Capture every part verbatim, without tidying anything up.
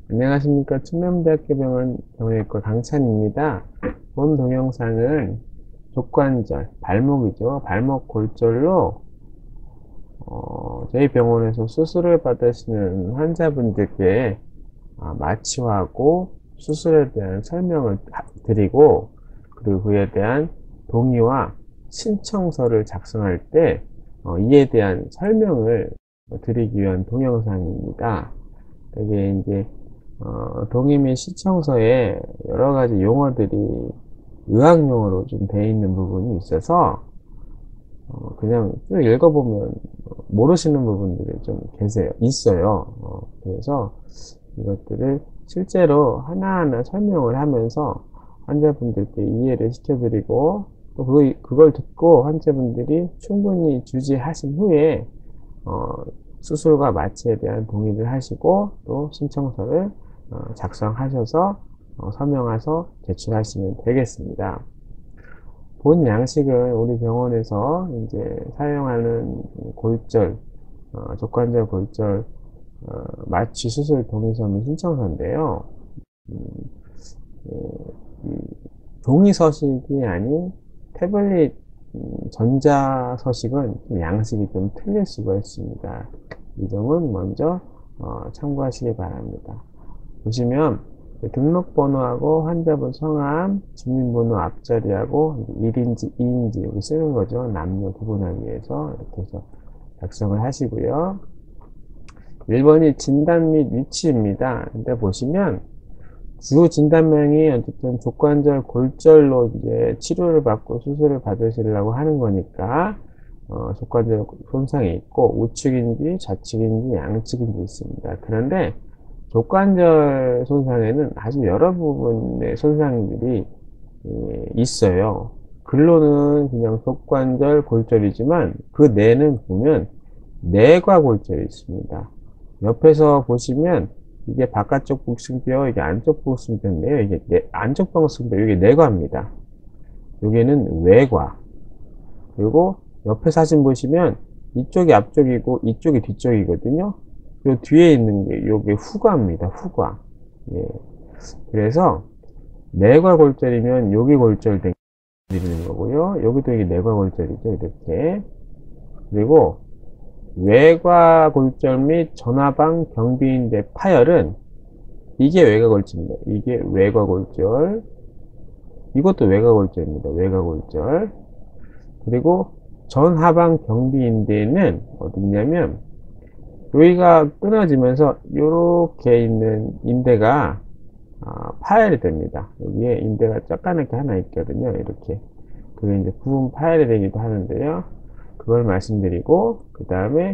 안녕하십니까. 충남대학교 병원 정형외과 강찬입니다. 본 동영상은 족관절, 발목이죠. 발목 골절로 어, 저희 병원에서 수술을 받으시는 환자분들께 아, 마취하고 수술에 대한 설명을 드리고, 그리고 그에 대한 동의와 신청서를 작성할 때 어, 이에 대한 설명을 드리기 위한 동영상입니다. 이게 이제 어, 동의 및 시청서에 여러 가지 용어들이 의학용어로 좀 되어 있는 부분이 있어서 어, 그냥 쭉 읽어보면 모르시는 부분들이 좀 계세요, 있어요. 어, 그래서 이것들을 실제로 하나하나 설명을 하면서 환자분들께 이해를 시켜드리고, 또 그, 그걸 듣고 환자분들이 충분히 주지하신 후에 어, 수술과 마취에 대한 동의를 하시고 또 신청서를 어, 작성하셔서 어, 서명해서 제출하시면 되겠습니다. 본 양식은 우리 병원에서 이제 사용하는 골절, 어, 족관절 골절 어, 마취 수술 동의서 및 신청서인데요. 음, 예, 종이 서식이 아닌 태블릿 음, 전자 서식은 좀 양식이 좀 틀릴 수가 있습니다. 이 점은 먼저 어, 참고하시기 바랍니다. 보시면 등록번호하고 환자분 성함, 주민번호 앞자리하고 일 인지, 이 인지 여기 쓰는 거죠. 남녀 구분하기 위해서 이렇게 해서 작성을 하시고요. 일 번이 진단 및 위치입니다. 근데 보시면 주 진단명이 어쨌든 족관절 골절로 이제 치료를 받고 수술을 받으시려고 하는 거니까 어, 족관절 손상이 있고 우측인지 좌측인지 양측인지 있습니다. 그런데 족관절 손상에는 아주 여러 부분의 손상들이 예, 있어요. 글로는 그냥 족관절 골절이지만 그 내는 보면 내과 골절이 있습니다. 옆에서 보시면 이게 바깥쪽 복숭뼈, 이게 안쪽 복숭뼈인데요. 이게 내, 안쪽 복숭뼈, 이게 내과입니다. 여기는 외과. 그리고 옆에 사진 보시면 이쪽이 앞쪽이고 이쪽이 뒤쪽이거든요. 그리고 뒤에 있는 게 요게 후과입니다. 후과. 예. 그래서 내과 골절이면 여기 골절된 드리는 거고요. 여기도 이게 내과 골절이죠. 이렇게. 그리고 외과 골절 및 전화방 경비인대 파열은 이게 외과골절입니다. 이게 외과골절. 이것도 외과골절입니다. 외과골절. 그리고 전하방 경비인대는 어디냐면 여기가 끊어지면서 이렇게 있는 인대가 아, 파열이 됩니다. 여기에 인대가 쩍가맣게 하나 있거든요. 이렇게. 그게 이제 부분 파열이 되기도 하는데요. 그걸 말씀드리고, 그 다음에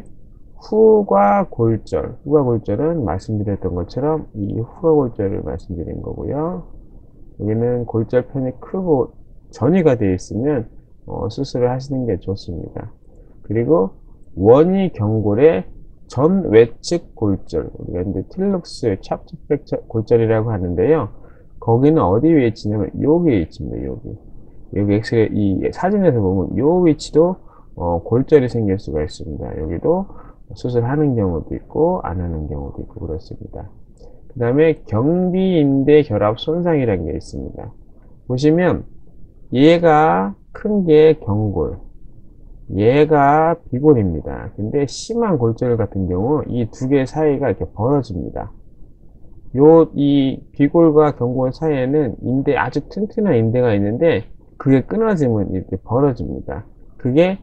후과 골절. 후과 골절은 말씀드렸던 것처럼 이 후과 골절을 말씀드린 거고요. 여기는 골절 편이 크고 전이가 되어 있으면 어, 수술을 하시는 게 좋습니다. 그리고 원위 경골의 전 외측 골절, 우리가 이제 틸룩스 찹츠백 골절이라고 하는데요. 거기는 어디 위치냐면 여기 위치입니다. 여기. 여기 엑스레이 이 사진에서 보면 요 위치도 어, 골절이 생길 수가 있습니다. 여기도 수술하는 경우도 있고 안 하는 경우도 있고 그렇습니다. 그 다음에 경비인대 결합 손상이라는 게 있습니다. 보시면 얘가 큰 게 경골, 얘가 비골입니다. 근데 심한 골절 같은 경우 이 두 개 사이가 이렇게 벌어집니다. 요, 이 비골과 경골 사이에는 인대, 아주 튼튼한 인대가 있는데 그게 끊어지면 이렇게 벌어집니다. 그게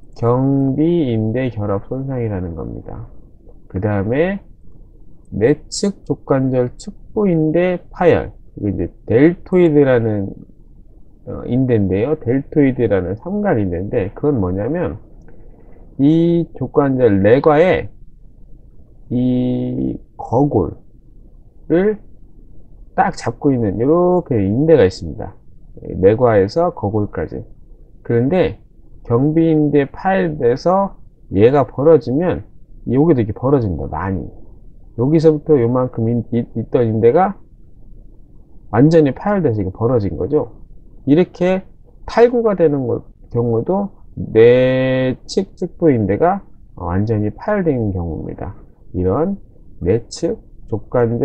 경비인대 결합 손상이라는 겁니다. 그 다음에 내측 족관절 측부인대 파열. 이게 이제 델토이드라는 어, 인대인데요. 델토이드라는 삼각 인대인데 그건 뭐냐면 이 족관절 내과에 이 거골을 딱 잡고 있는 이렇게 인대가 있습니다. 내과에서 거골까지. 그런데 경비인대 파열돼서 얘가 벌어지면 여기도 이렇게 벌어집니다. 많이. 여기서부터 요만큼 있, 있던 인대가 완전히 파열돼서 이게 벌어진 거죠. 이렇게 탈구가 되는 경우도 내측 측부인대가 완전히 파열된 경우입니다. 이런 내측 족관절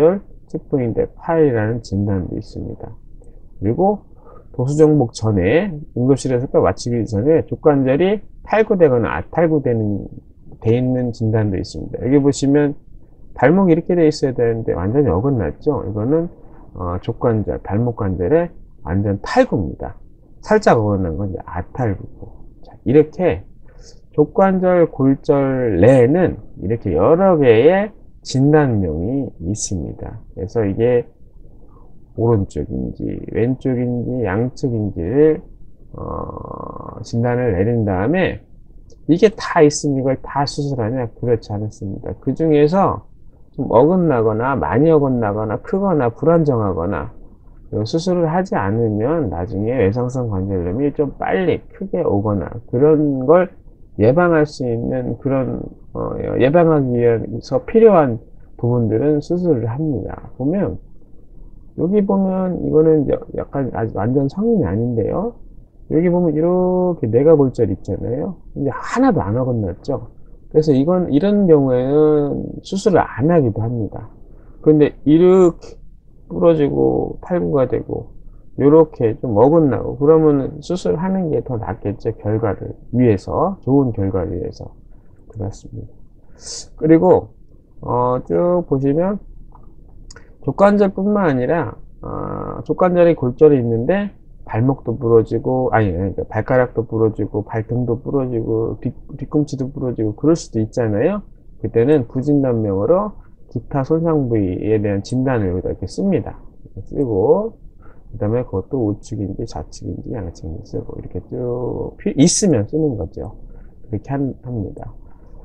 특보인대 팔이라는 진단도 있습니다. 그리고 도수정복 전에 응급실에서 뼈 맞추기 전에 족관절이 탈구되거나 아탈구되는 돼 있는 진단도 있습니다. 여기 보시면 발목이 이렇게 돼 있어야 되는데 완전히 어긋났죠. 이거는 어, 족관절, 발목 관절의 완전 탈구입니다. 살짝 어긋난 건 이제 아탈구고. 자, 이렇게 족관절, 골절 내에는 이렇게 여러 개의 진단명이 있습니다. 그래서 이게 오른쪽인지 왼쪽인지 양쪽인지를 어, 진단을 내린 다음에 이게 다 있으면 이걸 다 수술하냐? 그렇지 않습니다. 그 중에서 좀 어긋나거나 많이 어긋나거나 크거나 불안정하거나 수술을 하지 않으면 나중에 외상성 관절염이 좀 빨리 크게 오거나 그런 걸 예방할 수 있는 그런 어, 예방하기 위해서 필요한 부분들은 수술을 합니다. 보면 여기 보면 이거는 약간 아직 완전 성인이 아닌데요. 여기 보면 이렇게 내과골절 있잖아요. 근데 하나도 안 어긋났죠. 그래서 이건 이런 경우에는 수술을 안 하기도 합니다. 그런데 이렇게 부러지고 탈구가 되고 이렇게 좀 어긋나고 그러면 수술하는 게 더 낫겠죠. 결과를 위해서, 좋은 결과를 위해서. 그렇습니다. 그리고 어, 쭉 보시면 족관절뿐만 아니라 어, 족관절에 골절이 있는데 발목도 부러지고 아니 발가락도 부러지고 발등도 부러지고 뒤, 뒤꿈치도 부러지고 그럴 수도 있잖아요. 그때는 부진단명으로 기타 손상 부위에 대한 진단을 여기다 이렇게 씁니다. 이렇게 쓰고 그 다음에 그것도 우측인지 좌측인지 양측인지 쓰고 이렇게 쭉 있으면 쓰는 거죠. 그렇게 한, 합니다.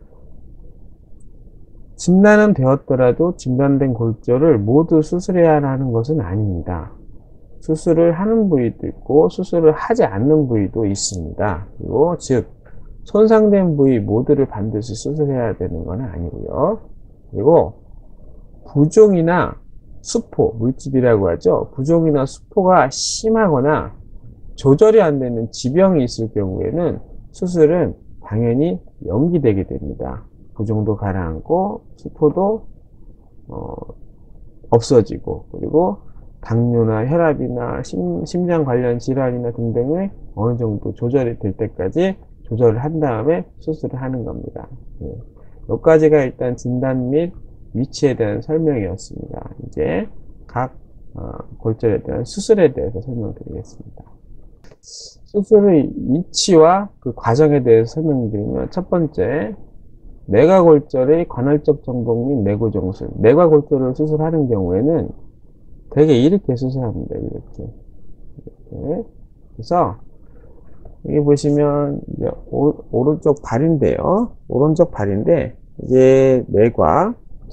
진단은 되었더라도 진단된 골절을 모두 수술해야 하는 것은 아닙니다. 수술을 하는 부위도 있고 수술을 하지 않는 부위도 있습니다. 그리고 즉 손상된 부위 모두를 반드시 수술해야 되는 건 아니고요. 그리고 부종이나 수포, 물집이라고 하죠. 부종이나 수포가 심하거나 조절이 안 되는 지병이 있을 경우에는 수술은 당연히 연기되게 됩니다. 부종도 가라앉고 수포도 어, 없어지고 그리고 당뇨나 혈압이나 심, 심장 관련 질환이나 등등의 어느 정도 조절이 될 때까지 조절을 한 다음에 수술을 하는 겁니다. 예. 여기까지가 일단 진단 및 위치에 대한 설명이었습니다. 이제 각 어, 골절에 대한 수술에 대해서 설명드리겠습니다. 수술의 위치와 그 과정에 대해서 설명드리면 첫 번째 내과골절의 관할적 정복 및 내구정술. 내과골절을 수술하는 경우에는 되게 이렇게 수술합니다. 이렇게. 이렇게. 그래서 여기 보시면 이제 오, 오른쪽 발인데요. 오른쪽 발인데 이게 내과,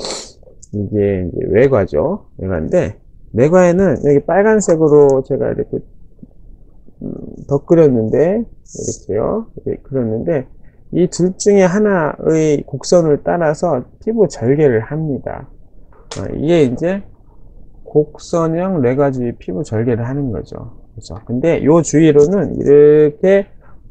이게 이제 외과죠. 외과인데 내과에는 여기 빨간색으로 제가 이렇게 음, 덧 그렸는데 이렇게요. 이렇게 그렸는데 이 둘 중에 하나의 곡선을 따라서 피부 절개를 합니다. 어, 이게 이제 곡선형 뇌과주위 피부 절개를 하는 거죠. 그렇죠. 근데 요 주위로는 이렇게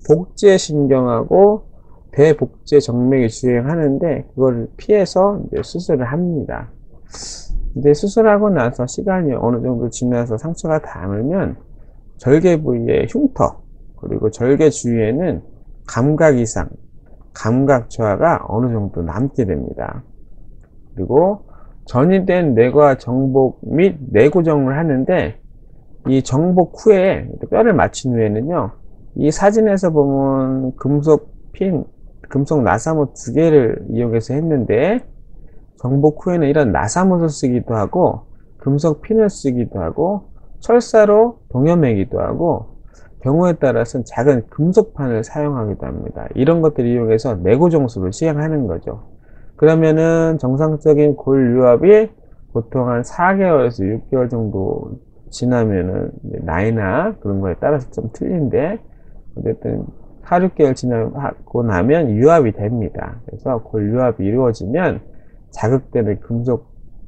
복제신경하고 대복제 정맥이 주행하는데 그걸 피해서 이제 수술을 합니다. 근데 수술하고 나서 시간이 어느 정도 지나서 상처가 닳으면 절개 부위의 흉터 그리고 절개 주위에는 감각 이상, 감각 저하가 어느 정도 남게 됩니다. 그리고 전이된 뇌과 정복 및 내구정을 하는데 이 정복 후에 뼈를 맞춘 후에는요 이 사진에서 보면 금속 핀, 금속 나사못 두 개를 이용해서 했는데 정복 후에는 이런 나사못을 쓰기도 하고 금속 핀을 쓰기도 하고 철사로 동여매기도 하고 경우에 따라서는 작은 금속판을 사용하기도 합니다. 이런 것들을 이용해서 내구정술을 시행하는 거죠. 그러면은 정상적인 골 유압이 보통 한 사 개월에서 육 개월 정도 지나면은 나이나 그런 거에 따라서 좀 틀린데 어쨌든 사, 육 개월 지나고 나면 유압이 됩니다. 그래서 골 유압이 이루어지면 자극되는 금속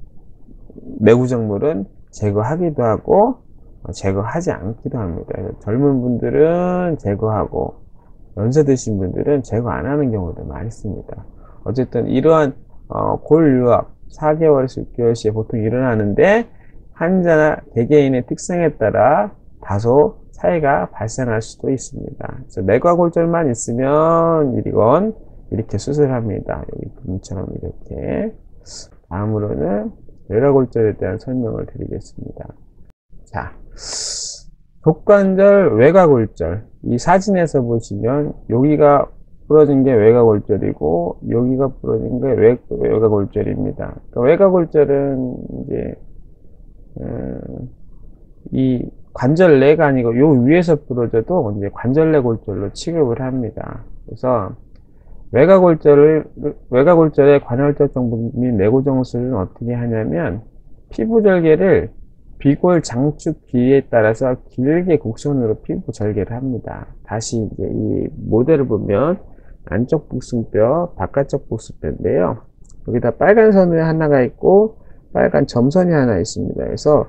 내구정물은 제거하기도 하고 제거하지 않기도 합니다. 젊은 분들은 제거하고 연세 드신 분들은 제거 안 하는 경우도 많습니다. 어쨌든 이러한 어, 골 유압 사 개월에서 육 개월 시에 보통 일어나는데 환자 개개인의 특성에 따라 다소 차이가 발생할 수도 있습니다. 그래서 내과골절만 있으면 이건 이렇게 수술합니다. 여기 그림처럼 이렇게. 다음으로는 외과골절에 대한 설명을 드리겠습니다. 자, 족관절 외과골절. 이 사진에서 보시면 여기가 부러진 게 외과골절이고 여기가 부러진 게 외, 외과골절입니다. 그러니까 외과골절은 이제 음, 이 관절내가 아니고 요 위에서 부러져도 이제 관절내 골절로 취급을 합니다. 그래서 외과골절을 외과골절의 관절적 정복 및 내고정술은 어떻게 하냐면 피부 절개를 비골 장축 길이에 따라서 길게 곡선으로 피부 절개를 합니다. 다시 이제 이 모델을 보면 안쪽 복숭뼈, 바깥쪽 복숭뼈인데요. 여기다 빨간 선이 하나가 있고 빨간 점선이 하나 있습니다. 그래서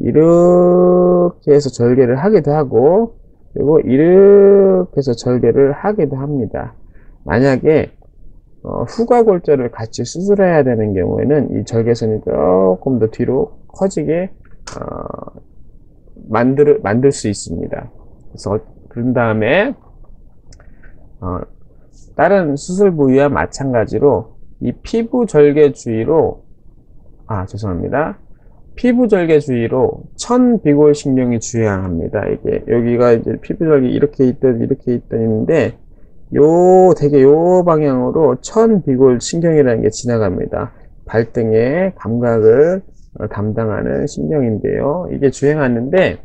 이렇게 해서 절개를 하기도 하고 그리고 이렇게 해서 절개를 하기도 합니다. 만약에 어, 후과골절을 같이 수술해야 되는 경우에는 이 절개선이 조금 더 뒤로 커지게 어, 만들, 만들 수 있습니다. 그래서 그런 다음에 어, 다른 수술 부위와 마찬가지로 이 피부 절개 주위로 아 죄송합니다. 피부 절개 주위로 천비골 신경이 주행합니다. 이게 여기가 이제 피부 절개 이렇게 있던 이렇게 있던 있는데 요 되게 요 방향으로 천비골 신경이라는 게 지나갑니다. 발등의 감각을 담당하는 신경인데요. 이게 주행하는데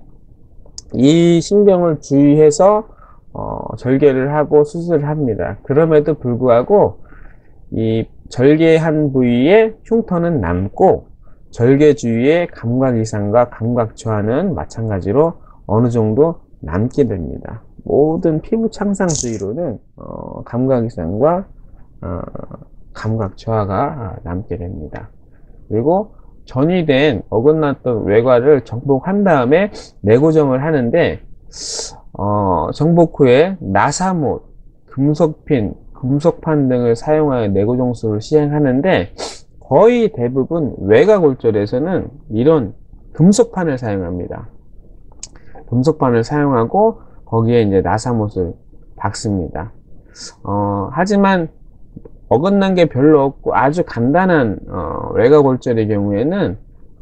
이 신경을 주의해서 어, 절개를 하고 수술을 합니다. 그럼에도 불구하고 이 절개한 부위에 흉터는 남고 절개 주위의 감각 이상과 감각 저하는 마찬가지로 어느 정도 남게 됩니다. 모든 피부 창상 주위로는 어, 감각 이상과 어, 감각 저하가 남게 됩니다. 그리고 전이된 어긋났던 외과를 정복한 다음에 내고정을 하는데 어, 정복 후에 나사못, 금속핀, 금속판 등을 사용하여 내고정술을 시행하는데 거의 대부분 외과골절에서는 이런 금속판을 사용합니다. 금속판을 사용하고 거기에 이제 나사못을 박습니다. 어, 하지만 어긋난 게 별로 없고 아주 간단한 어, 외과골절의 경우에는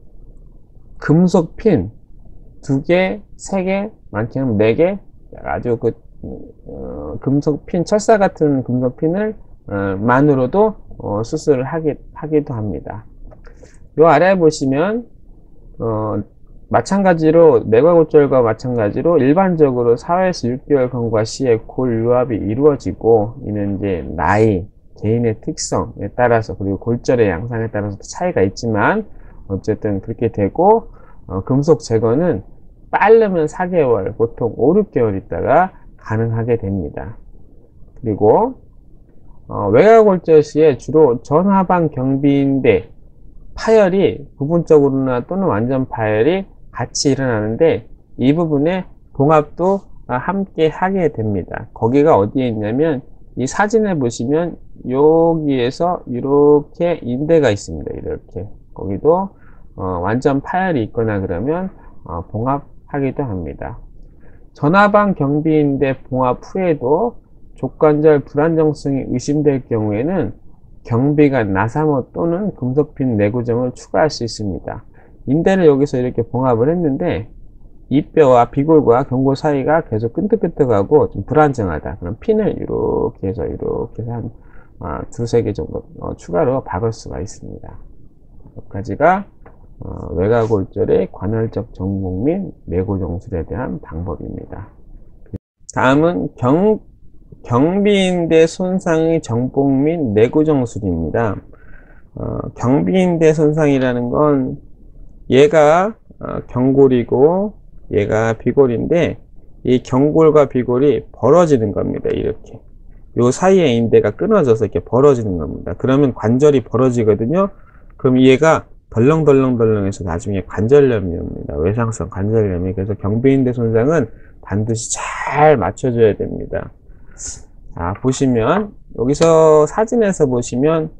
금속핀 두 개, 세 개, 많게는 네 개 아주 그 어, 금속핀, 철사 같은 금속핀을 어, 만으로도 어, 수술을 하기, 하기도 합니다. 요 아래에 보시면 어, 마찬가지로 내과골절과 마찬가지로 일반적으로 사에서 육 개월 경과 시에 골 유합이 이루어지고 이는 이제 나이, 개인의 특성에 따라서 그리고 골절의 양상에 따라서 차이가 있지만 어쨌든 그렇게 되고 어, 금속 제거는 빠르면 사 개월, 보통 오, 육 개월 있다가 가능하게 됩니다. 그리고 어, 외과골절 시에 주로 전하방 경비인대 파열이 부분적으로나 또는 완전 파열이 같이 일어나는데 이 부분에 봉합도 함께 하게 됩니다. 거기가 어디에 있냐면 이 사진에 보시면 여기에서 이렇게 인대가 있습니다. 이렇게 거기도 어, 완전 파열이 있거나 그러면 어, 봉합하기도 합니다. 전하방 경비인대 봉합 후에도 족관절 불안정성이 의심될 경우에는 경비가 나사못 또는 금속핀 내고정을 추가할 수 있습니다. 인대를 여기서 이렇게 봉합을 했는데 이 뼈와 비골과 경골 사이가 계속 끈적끈적하고 좀 불안정하다. 그럼 핀을 이렇게 해서 이렇게 해서 한 아, 두세 개 정도 어, 추가로 박을 수가 있습니다. 여기까지가 어, 외과골절의 관할적 정복 및 내고정술에 대한 방법입니다. 다음은 경, 경비인대 손상의 정복 및 내고정술입니다. 어, 경비인대 손상이라는 건 얘가 어, 경골이고 얘가 비골인데 이 경골과 비골이 벌어지는 겁니다. 이렇게 요 사이에 인대가 끊어져서 이렇게 벌어지는 겁니다. 그러면 관절이 벌어지거든요. 그럼 얘가 덜렁덜렁덜렁해서 나중에 관절염이 옵니다. 외상성 관절염이. 그래서 경비인대 손상은 반드시 잘 맞춰줘야 됩니다. 자, 보시면 여기서 사진에서 보시면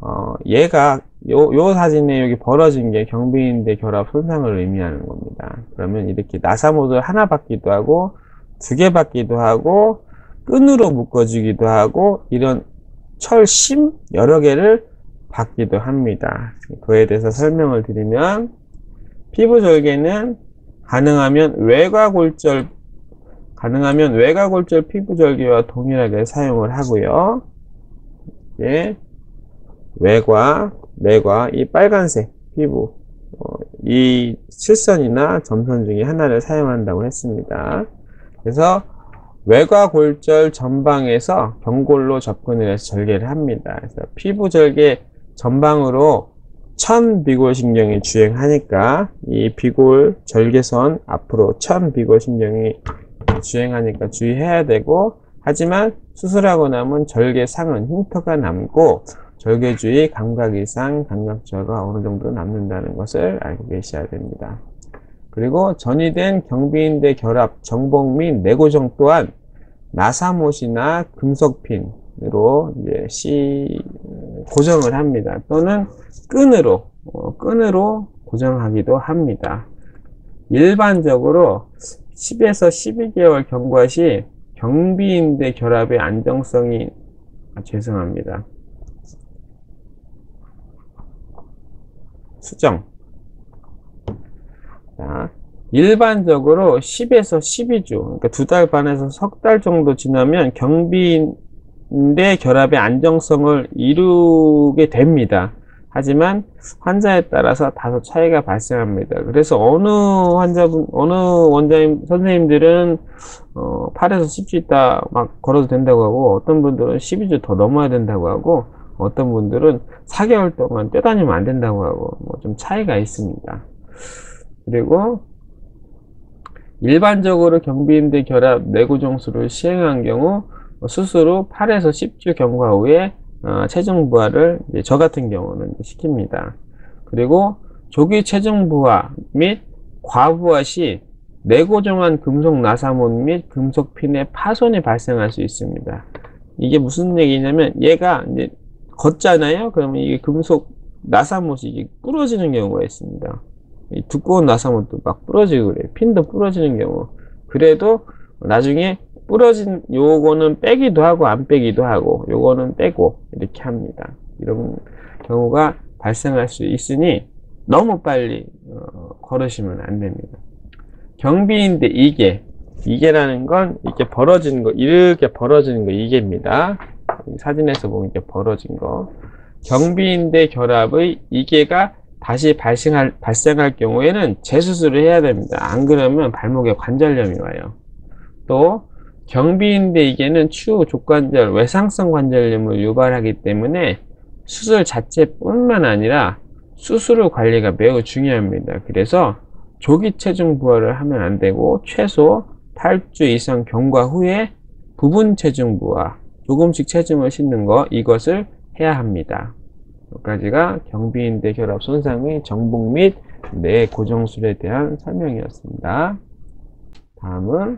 어, 얘가 요, 요 사진에 여기 벌어진 게 경비인대 결합 손상을 의미하는 겁니다. 그러면 이렇게 나사못을 하나 받기도 하고 두 개 받기도 하고 끈으로 묶어주기도 하고 이런 철심 여러 개를 받기도 합니다. 그에 대해서 설명을 드리면 피부절개는 가능하면 외과골절 가능하면 외과골절 피부절개와 동일하게 사용을 하고요. 예. 외과, 내과, 이 빨간색 피부, 어, 이 실선이나 점선 중에 하나를 사용한다고 했습니다. 그래서 외과골절 전방에서 경골로 접근을 해서 절개를 합니다. 그래서 피부 절개 전방으로 천비골신경이 주행하니까 이 비골 절개선 앞으로 천비골신경이 주행하니까 주의해야 되고, 하지만 수술하고 나면 절개상은 흉터가 남고 절개 주위 감각 이상, 감각저하가 어느 정도 남는다는 것을 알고 계셔야 됩니다. 그리고 전이된 경비인대 결합, 정복 및 내고정 또한 나사못이나 금속핀으로 이제 시 고정을 합니다. 또는 끈으로 어, 끈으로 고정하기도 합니다. 일반적으로 십에서 십이 개월 경과 시 경비인대 결합의 안정성이 아, 죄송합니다. 수정. 자, 일반적으로 십에서 십이 주, 그러니까 두 달 반에서 석 달 정도 지나면 경비인대 결합의 안정성을 이루게 됩니다. 하지만 환자에 따라서 다소 차이가 발생합니다. 그래서 어느 환자분, 어느 원장님, 선생님들은 어, 팔에서 십 주 있다 막 걸어도 된다고 하고, 어떤 분들은 십이 주 더 넘어야 된다고 하고, 어떤 분들은 사 개월 동안 뛰어다니면 안 된다고 하고, 뭐 좀 차이가 있습니다. 그리고 일반적으로 경비인대 결합 내고정술을 시행한 경우 수술 후 팔에서 십 주 경과 후에 어, 체중 부하를 이제 저 같은 경우는 시킵니다. 그리고 조기 체중 부하 및 과부하 시 내고정한 금속 나사못 및 금속핀의 파손이 발생할 수 있습니다. 이게 무슨 얘기냐면 얘가 이제 걷잖아요. 그러면 이게 금속 나사못이 이게 부러지는 경우가 있습니다. 이 두꺼운 나사못도 막 부러지고 그래요. 핀도 부러지는 경우. 그래도 나중에 부러진 요거는 빼기도 하고 안 빼기도 하고 요거는 빼고 이렇게 합니다. 이런 경우가 발생할 수 있으니 너무 빨리 어, 걸으시면 안 됩니다. 경비인대 이계, 이계라는 건 이렇게 벌어지는 거, 이렇게 벌어지는 거 이계입니다. 사진에서 보면 이렇게 벌어진 거. 경비인대 결합의 이계가 다시 발생할, 발생할 경우에는 재수술을 해야 됩니다. 안 그러면 발목에 관절염이 와요. 또 경비인대 이계는 추후 족관절, 외상성 관절염을 유발하기 때문에 수술 자체뿐만 아니라 수술 후 관리가 매우 중요합니다. 그래서 조기 체중 부하를 하면 안 되고 최소 팔 주 이상 경과 후에 부분 체중 부하, 조금씩 체중을 싣는 거, 이것을 해야 합니다. 여기까지가 경비인대 결합 손상의 정복 및 내고정술에 대한 설명이었습니다. 다음은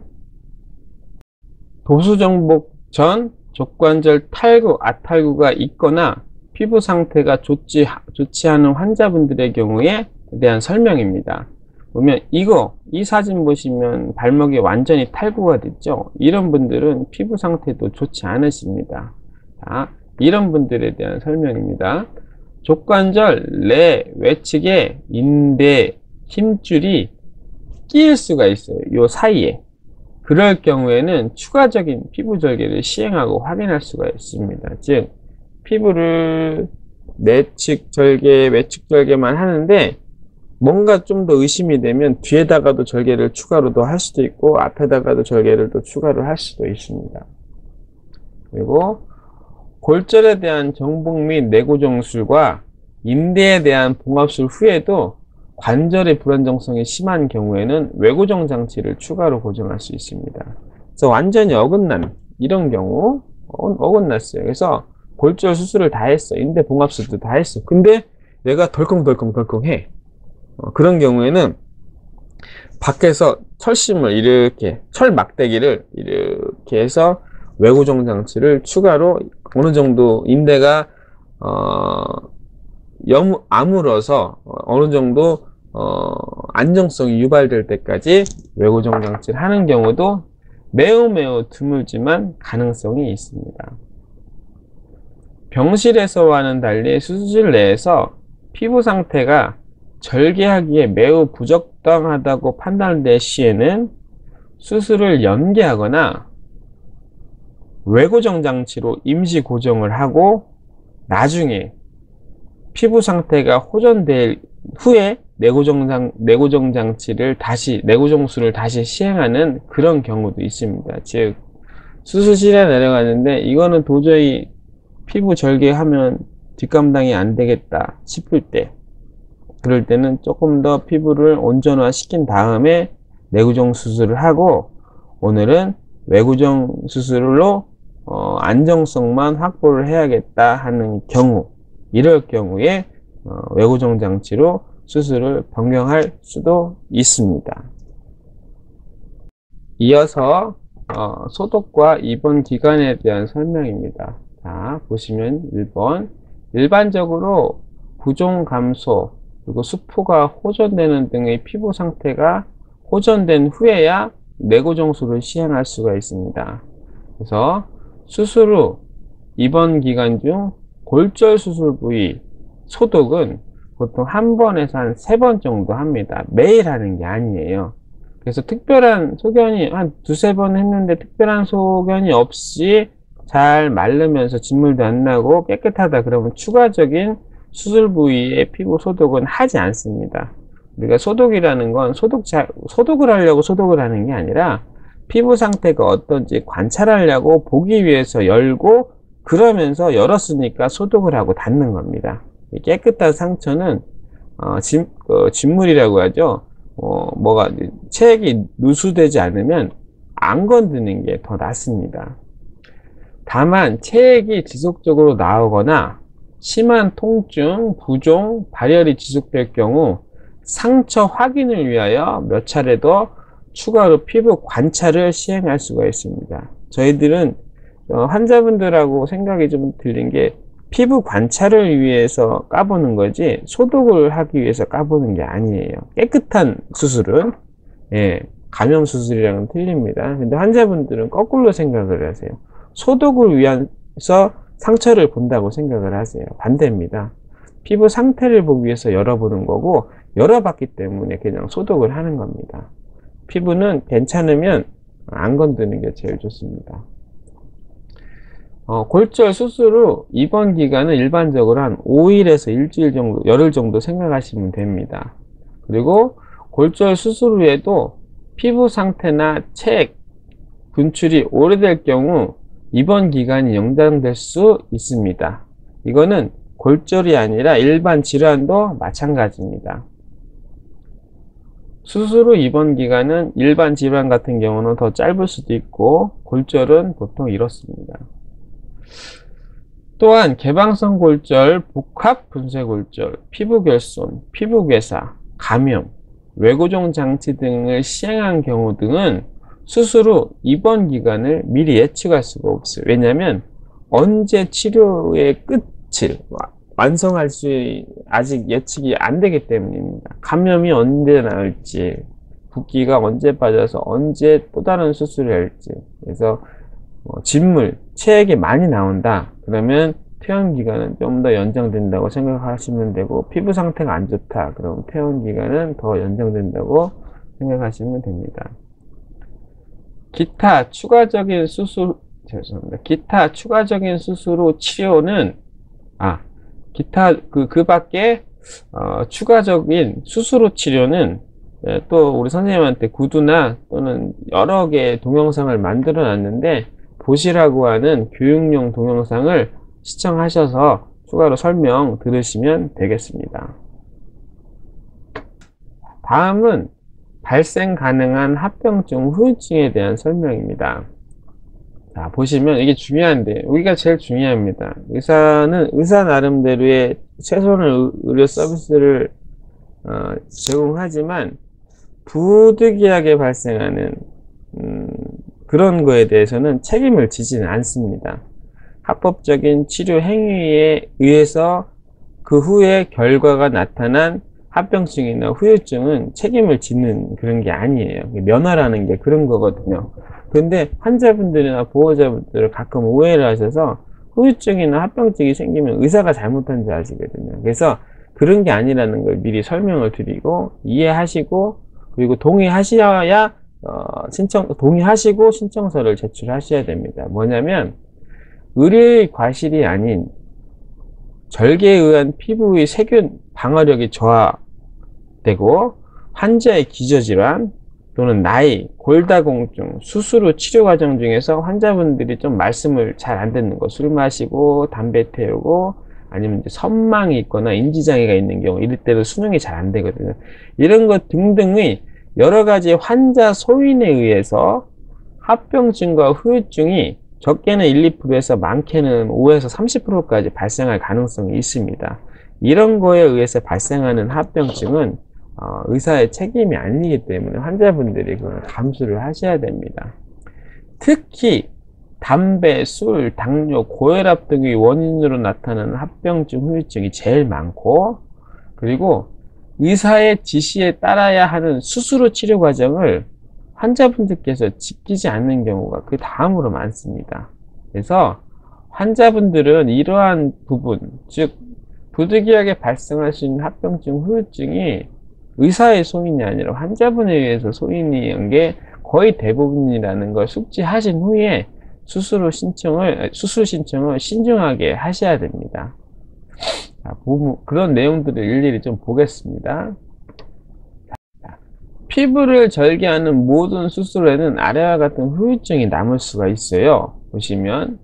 도수정복 전 족관절 탈구, 아탈구가 있거나 피부 상태가 좋지, 좋지 않은 환자분들의 경우에 대한 설명입니다. 보면 이거, 이 사진 보시면 발목이 완전히 탈구가 됐죠. 이런 분들은 피부 상태도 좋지 않으십니다. 자, 이런 분들에 대한 설명입니다. 족관절 내 외측에 인대 힘줄이 끼일 수가 있어요. 요 사이에. 그럴 경우에는 추가적인 피부 절개를 시행하고 확인할 수가 있습니다. 즉 피부를 내측 절개, 외측 절개만 하는데 뭔가 좀 더 의심이 되면 뒤에다가도 절개를 추가로 더 할 수도 있고 앞에다가도 절개를 또 추가로 할 수도 있습니다. 그리고 골절에 대한 정복 및 내고정술과 인대에 대한 봉합술 후에도 관절의 불안정성이 심한 경우에는 외고정 장치를 추가로 고정할 수 있습니다. 그래서 완전히 어긋난 이런 경우 어, 어긋났어요. 그래서 골절 수술을 다 했어. 인대 봉합술도 다 했어. 근데 내가 덜컹덜컹덜컹해. 어, 그런 경우에는 밖에서 철심을 이렇게 철 막대기를 이렇게 해서 외고정 장치를 추가로 어느 정도 인대가 어, 염, 아물어서 어느 정도 어, 안정성이 유발될 때까지 외고정 장치를 하는 경우도 매우 매우 드물지만 가능성이 있습니다. 병실에서와는 달리 수술실 내에서 피부 상태가 절개하기에 매우 부적당하다고 판단될 시에는 수술을 연기하거나 외고정 장치로 임시 고정을 하고 나중에 피부 상태가 호전될 후에 내고정, 장, 내고정 장치를 다시, 내고정술을 다시 시행하는 그런 경우도 있습니다. 즉, 수술실에 내려가는데 이거는 도저히 피부 절개하면 뒷감당이 안 되겠다 싶을 때, 그럴 때는 조금 더 피부를 온전화 시킨 다음에 내고정 수술을 하고, 오늘은 외고정 수술로 어, 안정성만 확보를 해야겠다 하는 경우, 이럴 경우에 어, 외고정 장치로 수술을 변경할 수도 있습니다. 이어서 어, 소독과 입원 기간에 대한 설명입니다. 자, 보시면 일 번 일반적으로 부종 감소 그리고 수포가 호전되는 등의 피부 상태가 호전된 후에야 내고정술을 시행할 수가 있습니다. 그래서 수술 후 입원 기간 중 골절 수술 부위 소독은 보통 한 번에서 한 세 번 정도 합니다. 매일 하는 게 아니에요. 그래서 특별한 소견이 한 두세 번 했는데 특별한 소견이 없이 잘 마르면서 진물도 안 나고 깨끗하다 그러면 추가적인 수술 부위의 피부 소독은 하지 않습니다. 우리가 소독이라는 건 소독 자, 소독을 하려고 소독을 하는 게 아니라 피부 상태가 어떤지 관찰하려고 보기 위해서 열고 그러면서 열었으니까 소독을 하고 닫는 겁니다. 깨끗한 상처는 어, 진, 어, 진물이라고 하죠. 어, 뭐가 체액이 누수되지 않으면 안 건드는 게 더 낫습니다. 다만 체액이 지속적으로 나오거나 심한 통증, 부종, 발열이 지속될 경우 상처 확인을 위하여 몇 차례 더 추가로 피부 관찰을 시행할 수가 있습니다. 저희들은 어, 환자분들하고 생각이 좀 들린 게 피부 관찰을 위해서 까보는 거지 소독을 하기 위해서 까보는 게 아니에요. 깨끗한 수술은 예, 감염 수술이랑은 틀립니다. 근데 환자분들은 거꾸로 생각을 하세요. 소독을 위해서 상처를 본다고 생각을 하세요. 반대입니다. 피부 상태를 보기 위해서 열어보는 거고 열어봤기 때문에 그냥 소독을 하는 겁니다. 피부는 괜찮으면 안 건드는 게 제일 좋습니다. 어, 골절 수술 후 입원 기간은 일반적으로 한 오 일에서 일주일 정도, 열흘 정도 생각하시면 됩니다. 그리고 골절 수술 후에도 피부 상태나 체액, 분출이 오래될 경우 입원 기간이 연장될 수 있습니다. 이거는 골절이 아니라 일반 질환도 마찬가지입니다. 수술 후 입원 기간은 일반 질환 같은 경우는 더 짧을 수도 있고 골절은 보통 이렇습니다. 또한 개방성 골절, 복합 분쇄 골절, 피부 결손, 피부 괴사, 감염, 외고정 장치 등을 시행한 경우 등은 수술 후 입원 기간을 미리 예측할 수가 없어요. 왜냐하면 언제 치료의 끝을 완성할 수 아직 예측이 안 되기 때문입니다. 감염이 언제 나올지, 붓기가 언제 빠져서 언제 또 다른 수술을 할지. 그래서 어, 진물, 체액이 많이 나온다. 그러면 퇴원 기간은 좀 더 연장된다고 생각하시면 되고, 피부 상태가 안 좋다. 그럼 퇴원 기간은 더 연장된다고 생각하시면 됩니다. 기타 추가적인 수술, 죄송합니다. 기타 추가적인 수술 후 치료는, 아, 기타, 그, 그 밖에, 어, 추가적인 수술 후 치료는 예, 또 우리 선생님한테 구두나 또는 여러 개의 동영상을 만들어 놨는데, 보시라고 하는 교육용 동영상을 시청하셔서 추가로 설명 들으시면 되겠습니다. 다음은 발생 가능한 합병증 후유증에 대한 설명입니다. 자, 보시면 이게 중요한데 여기가 제일 중요합니다. 의사는 의사 나름대로의 최선의 의료 서비스를 어, 제공하지만 부득이하게 발생하는 음, 그런 거에 대해서는 책임을 지지는 않습니다. 합법적인 치료 행위에 의해서 그 후에 결과가 나타난 합병증이나 후유증은 책임을 짓는 그런 게 아니에요. 면허라는 게 그런 거거든요. 근데 환자분들이나 보호자분들을 가끔 오해를 하셔서 후유증이나 합병증이 생기면 의사가 잘못한 줄 아시거든요. 그래서 그런 게 아니라는 걸 미리 설명을 드리고 이해하시고, 그리고 동의하셔야 어, 신청 동의하시고 신청서를 제출하셔야 됩니다. 뭐냐면 의료의 과실이 아닌 절개에 의한 피부의 세균 방어력이 저하되고 환자의 기저질환 또는 나이, 골다공증, 수술 후 치료 과정 중에서 환자분들이 좀 말씀을 잘 안 듣는 거, 술 마시고 담배 태우고 아니면 이제 선망이 있거나 인지장애가 있는 경우, 이럴 때도 수능이 잘 안 되거든요. 이런 것 등등의 여러 가지 환자 소인에 의해서 합병증과 후유증이 적게는 일, 이 퍼센트에서 많게는 오에서 삼십 퍼센트까지 발생할 가능성이 있습니다. 이런 거에 의해서 발생하는 합병증은 어, 의사의 책임이 아니기 때문에 환자분들이 그걸 감수를 하셔야 됩니다. 특히 담배, 술, 당뇨, 고혈압 등의 원인으로 나타나는 합병증, 후유증이 제일 많고, 그리고 의사의 지시에 따라야 하는 수술 후 치료 과정을 환자분들께서 지키지 않는 경우가 그 다음으로 많습니다. 그래서 환자분들은 이러한 부분, 즉 부득이하게 발생할 수 있는 합병증, 후유증이 의사의 소인이 아니라 환자분에 의해서 소인인 게 거의 대부분이라는 걸 숙지하신 후에 수술 후 신청을, 수술 신청을 신중하게 하셔야 됩니다. 자, 그런 내용들을 일일이 좀 보겠습니다. 피부를 절개하는 모든 수술에는 아래와 같은 후유증이 남을 수가 있어요. 보시면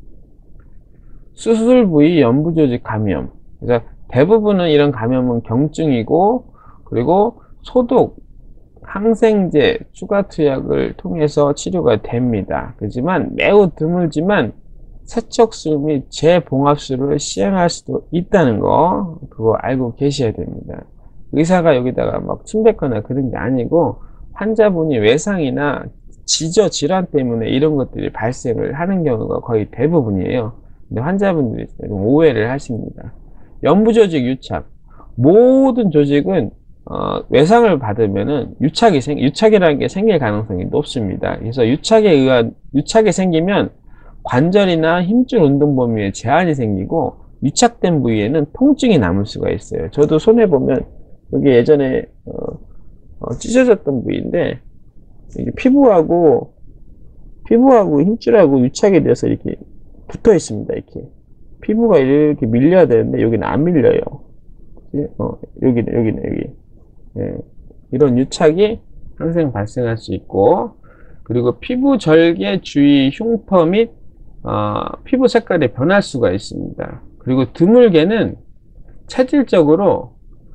수술 부위 연부조직 감염. 그래서 대부분은 이런 감염은 경증이고, 그리고 소독, 항생제, 추가 투약을 통해서 치료가 됩니다. 그렇지만 매우 드물지만 세척술 및 재봉합술을 시행할 수도 있다는 거, 그거 알고 계셔야 됩니다. 의사가 여기다가 막 침뱉거나 그런 게 아니고 환자분이 외상이나 지저 질환 때문에 이런 것들이 발생을 하는 경우가 거의 대부분이에요. 근데 환자분들이 좀 오해를 하십니다. 연부조직 유착. 모든 조직은 어, 외상을 받으면은 유착이 생, 유착이라는 게 생길 가능성이 높습니다. 그래서 유착에 의한, 유착이 생기면 관절이나 힘줄 운동 범위에 제한이 생기고 유착된 부위에는 통증이 남을 수가 있어요. 저도 손에 보면 여기 예전에 어, 어, 찢어졌던 부위인데 이게 피부하고 피부하고 힘줄하고 유착이 돼서 이렇게 붙어 있습니다. 이렇게 피부가 이렇게 밀려야 되는데 여기는 안 밀려요. 어, 여기는 여기는 여기. 예, 이런 유착이 항상 발생할 수 있고, 그리고 피부 절개 주위 흉터 및 어, 피부 색깔이 변할 수가 있습니다. 그리고 드물게는 체질적으로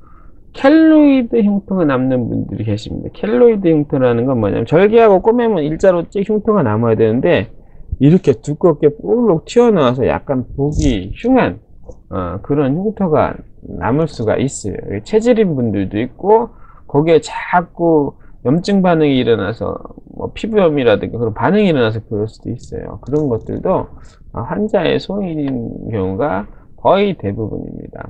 켈로이드 흉터가 남는 분들이 계십니다. 켈로이드 흉터라는 건 뭐냐면 절개하고 꼬매면 일자로 찍 흉터가 남아야 되는데 이렇게 두껍게 볼록 튀어나와서 약간 보기 흉한 어, 그런 흉터가 남을 수가 있어요. 체질인 분들도 있고 거기에 자꾸 염증 반응이 일어나서 뭐 피부염이라든가 그런 반응이 일어나서 그럴 수도 있어요. 그런 것들도 환자의 소인인 경우가 거의 대부분입니다.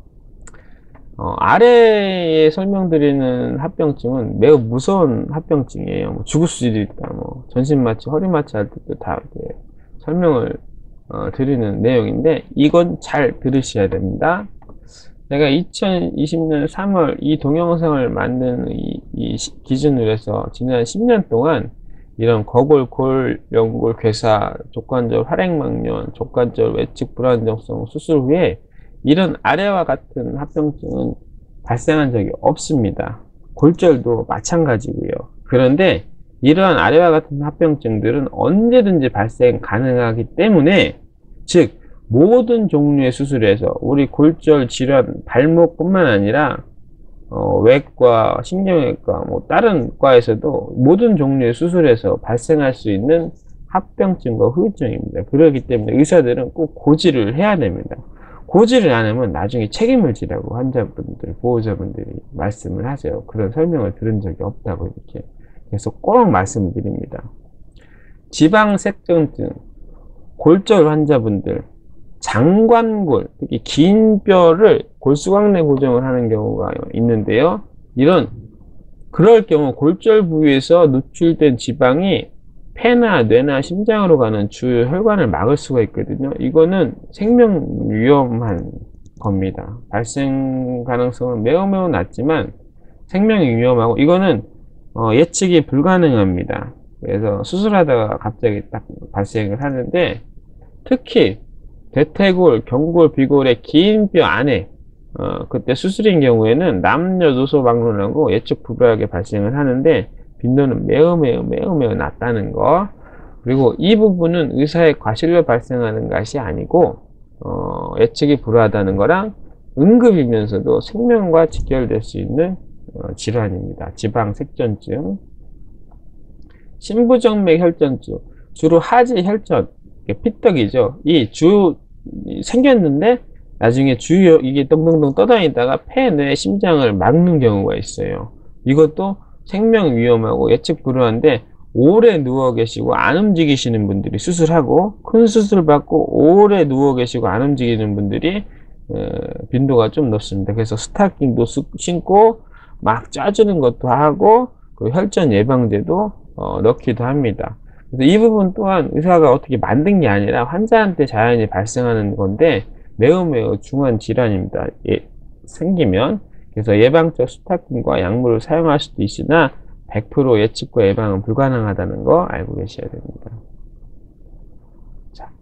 어, 아래에 설명드리는 합병증은 매우 무서운 합병증이에요. 뭐 죽을 수도 있다, 뭐 전신마취, 허리마취 할 때도 다 이렇게 설명을 어, 드리는 내용인데 이건 잘 들으셔야 됩니다. 제가 이천이십 년 삼월 이 동영상을 만든 이, 이 기준으로 해서 지난 십 년 동안 이런 거골, 골, 연골, 괴사, 족관절 활액막염, 족관절 외측 불안정성 수술 후에 이런 아래와 같은 합병증은 발생한 적이 없습니다. 골절도 마찬가지고요. 그런데 이러한 아래와 같은 합병증들은 언제든지 발생 가능하기 때문에, 즉 모든 종류의 수술에서 우리 골절 질환 발목뿐만 아니라 어, 외과, 신경외과, 뭐 다른 과에서도 모든 종류의 수술에서 발생할 수 있는 합병증과 후유증입니다. 그렇기 때문에 의사들은 꼭 고지를 해야 됩니다. 고지를 안 하면 나중에 책임을 지라고 환자분들, 보호자분들이 말씀을 하세요. 그런 설명을 들은 적이 없다고 이렇게. 그래서 꼭 말씀을 드립니다. 지방색전증, 골절 환자분들, 장관골, 특히 긴 뼈를 골수광내 고정을 하는 경우가 있는데요. 이런 그럴 경우 골절 부위에서 누출된 지방이 폐나 뇌나 심장으로 가는 주요 혈관을 막을 수가 있거든요. 이거는 생명 위험한 겁니다. 발생 가능성은 매우 매우 낮지만 생명이 위험하고 이거는 어, 예측이 불가능합니다. 그래서 수술하다가 갑자기 딱 발생을 하는데 특히 대퇴골, 경골, 비골의 긴 뼈 안에 어, 그때 수술인 경우에는 남녀노소 막론하고 예측 불허하게 발생을 하는데 빈도는 매우 매우 매우 매우 낮다는 거. 그리고 이 부분은 의사의 과실로 발생하는 것이 아니고 어, 예측이 불허하다는 거랑 응급이면서도 생명과 직결될 수 있는 어, 질환입니다. 지방색전증, 심부정맥 혈전증, 주로 하지 혈전, 피떡이죠. 이 주 생겼는데 나중에 주요 이게 덩덩덩 떠다니다가 폐, 뇌, 심장을 막는 경우가 있어요. 이것도 생명 위험하고 예측 불허한데 오래 누워 계시고 안 움직이시는 분들이 수술하고 큰 수술 받고 오래 누워 계시고 안 움직이는 분들이 어, 빈도가 좀 높습니다. 그래서 스타킹도 신고 막 짜주는 것도 하고 그리고 혈전 예방제도 어, 넣기도 합니다. 그래서 이 부분 또한 의사가 어떻게 만든 게 아니라 환자한테 자연히 발생하는 건데 매우 매우 중요한 질환입니다. 예, 생기면. 그래서 예방적 스타킹과 약물을 사용할 수도 있으나 백 퍼센트 예측과 예방은 불가능하다는 거 알고 계셔야 됩니다. 자,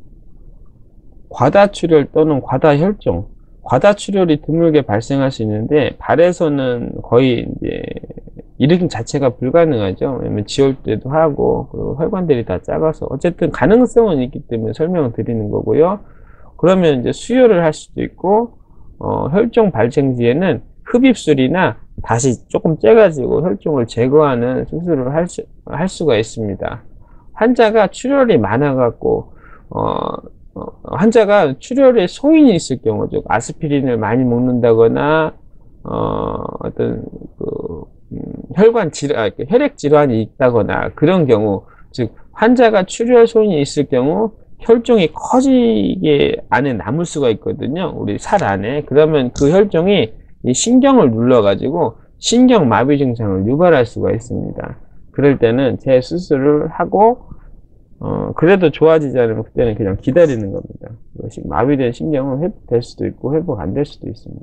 과다출혈 또는 과다혈종. 과다출혈이 드물게 발생할 수 있는데 발에서는 거의 이제 이름 자체가 불가능하죠. 왜냐면 지올 때도 하고 그리고 혈관들이 다 작아서 어쨌든 가능성은 있기 때문에 설명을 드리는 거고요. 그러면 이제 수혈을 할 수도 있고 어, 혈종 발생 뒤에는 흡입술이나 다시 조금 째가지고 혈종을 제거하는 수술을 할, 수, 할 수가 있습니다. 환자가 출혈이 많아갖고 어, 어, 환자가 출혈에 소인이 있을 경우, 즉 아스피린을 많이 먹는다거나 어, 어떤 그 음, 혈관 질환, 혈액 질환이 있다거나 그런 경우, 즉 환자가 출혈 소인이 있을 경우 혈종이 커지게 안에 남을 수가 있거든요. 우리 살 안에. 그러면 그 혈종이 이 신경을 눌러가지고 신경마비 증상을 유발할 수가 있습니다. 그럴 때는 재수술을 하고 어, 그래도 좋아지지 않으면 그때는 그냥 기다리는 겁니다. 마비된 신경은 회복될 수도 있고 회복 안 될 수도 있습니다.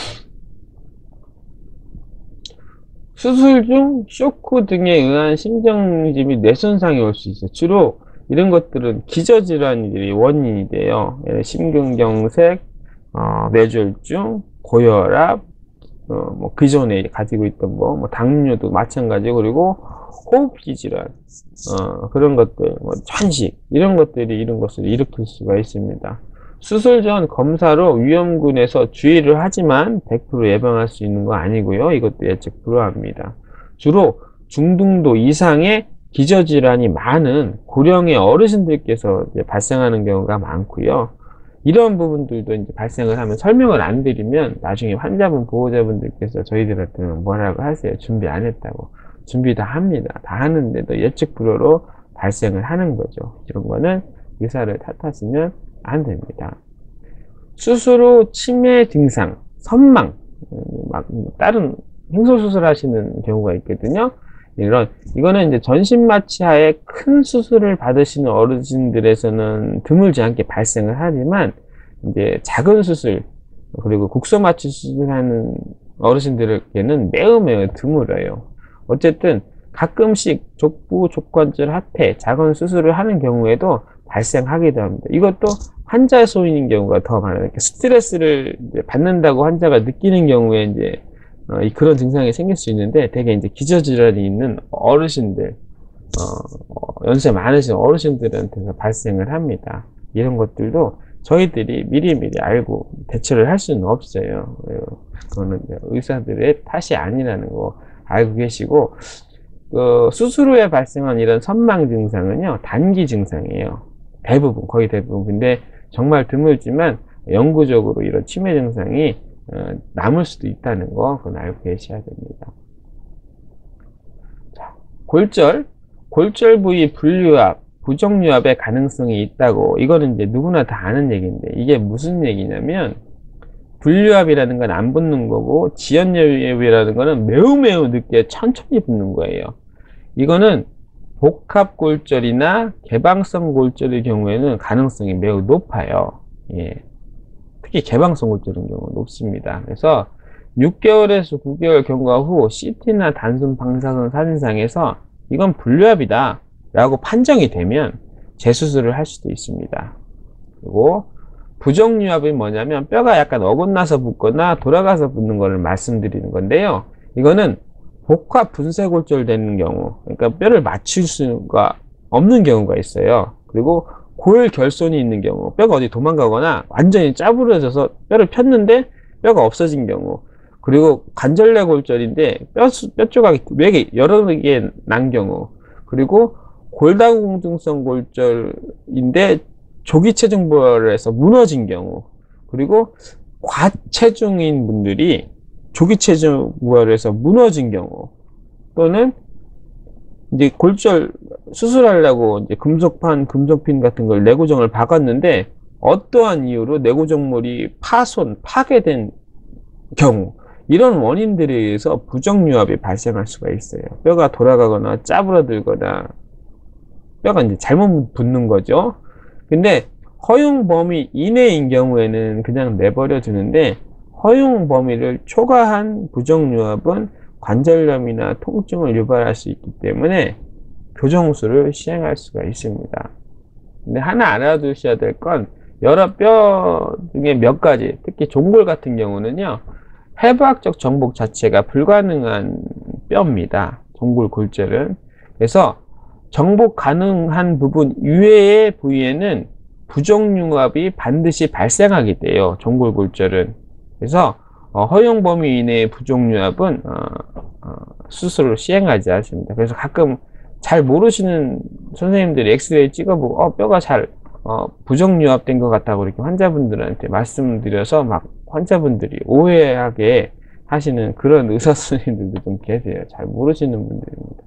수술 중 쇼크 등에 의한 심정지 및 뇌손상이 올 수 있어요. 주로 이런 것들은 기저질환이 원인이 돼요. 심근경색, 어, 뇌졸중, 고혈압, 어, 뭐 기존에 가지고 있던 뭐, 뭐 당뇨도 마찬가지고 그리고 호흡기 질환, 어, 그런 것들, 뭐 천식 이런 것들이 이런 것을 일으킬 수가 있습니다. 수술 전 검사로 위험군에서 주의를 하지만 백 퍼센트 예방할 수 있는 거 아니고요. 이것도 예측 불허합니다. 주로 중등도 이상의 기저질환이 많은 고령의 어르신들께서 이제 발생하는 경우가 많고요. 이런 부분들도 이제 발생을 하면 설명을 안 드리면 나중에 환자분, 보호자분들께서 저희들한테는 뭐라고 하세요? 준비 안 했다고. 준비 다 합니다. 다 하는데도 예측 불허로 발생을 하는 거죠. 이런 거는 의사를 탓하시면 안 됩니다. 수술 후 치매 증상, 선망, 막 다른 행소수술 하시는 경우가 있거든요. 이런, 이거는 이제 전신마취하에 큰 수술을 받으시는 어르신들에서는 드물지 않게 발생을 하지만, 이제 작은 수술, 그리고 국소마취 수술하는 어르신들에게는 매우 매우 드물어요. 어쨌든 가끔씩 족부, 족관절, 하태, 작은 수술을 하는 경우에도 발생하기도 합니다. 이것도 환자 소인인 경우가 더 많아요. 스트레스를 받는다고 환자가 느끼는 경우에 이제 어, 그런 증상이 생길 수 있는데 되게 이제 기저질환이 있는 어르신들, 어, 연세 많으신 어르신들한테서 발생을 합니다. 이런 것들도 저희들이 미리미리 알고 대처를 할 수는 없어요. 그거는 의사들의 탓이 아니라는 거 알고 계시고, 그 수술 후에 발생한 이런 선망 증상은요, 단기 증상이에요. 대부분, 거의 대부분. 근데 정말 드물지만 영구적으로 이런 치매 증상이 어, 남을 수도 있다는 거, 그건 알고 계셔야 됩니다. 자, 골절, 골절 부위 분류압, 부정유압의 가능성이 있다고. 이거는 이제 누구나 다 아는 얘기인데, 이게 무슨 얘기냐면, 불유압이라는 건 안 붙는 거고, 지연유압이라는 거는 매우 매우 늦게 천천히 붙는 거예요. 이거는 복합골절이나 개방성 골절의 경우에는 가능성이 매우 높아요. 예. 특히 개방성 골절인 경우 높습니다. 그래서 육 개월에서 구 개월 경과 후 씨티나 단순 방사선 사진상에서 이건 불유압이다 라고 판정이 되면 재수술을 할 수도 있습니다. 그리고 부정유압이 뭐냐면 뼈가 약간 어긋나서 붙거나 돌아가서 붙는 것을 말씀드리는 건데요. 이거는 복합 분쇄골절 되는 경우, 그러니까 뼈를 맞출 수가 없는 경우가 있어요. 그리고 골 결손이 있는 경우, 뼈가 어디 도망가거나 완전히 짜부러져서 뼈를 폈는데 뼈가 없어진 경우, 그리고 관절내 골절인데 뼈, 뼈 조각이 네 개, 여러 개 난 경우, 그리고 골다공증성 골절인데 조기 체중 부활에서 무너진 경우, 그리고 과체중인 분들이 조기 체중 부활에서 무너진 경우, 또는 이제 골절 수술하려고 이제 금속판, 금속핀 같은 걸 내구정을 박았는데 어떠한 이유로 내구정물이 파손, 파괴된 경우, 이런 원인들에 의해서 부정유압이 발생할 수가 있어요. 뼈가 돌아가거나 짜부러들거나 뼈가 이제 잘못 붙는 거죠. 근데 허용 범위 이내인 경우에는 그냥 내버려 두는데, 허용 범위를 초과한 부정유압은 관절염이나 통증을 유발할 수 있기 때문에 교정술을 시행할 수가 있습니다. 근데 하나 알아두셔야 될 건, 여러 뼈 중에 몇 가지, 특히 종골 같은 경우는요, 해부학적 정복 자체가 불가능한 뼈입니다. 종골 골절은. 그래서 정복 가능한 부분 이외의 부위에는 부정유압이 반드시 발생하게 돼요. 종골 골절은. 그래서 어, 허용 범위 이내의 부정유압은 어, 어, 수술을 시행하지 않습니다. 그래서 가끔 잘 모르시는 선생님들이 엑스레이 찍어보고 어, 뼈가 잘 어, 부정유압된 것 같다고 이렇게 환자분들한테 말씀드려서 막 환자분들이 오해하게 하시는 그런 의사 선생님들도 좀 계세요. 잘 모르시는 분들입니다.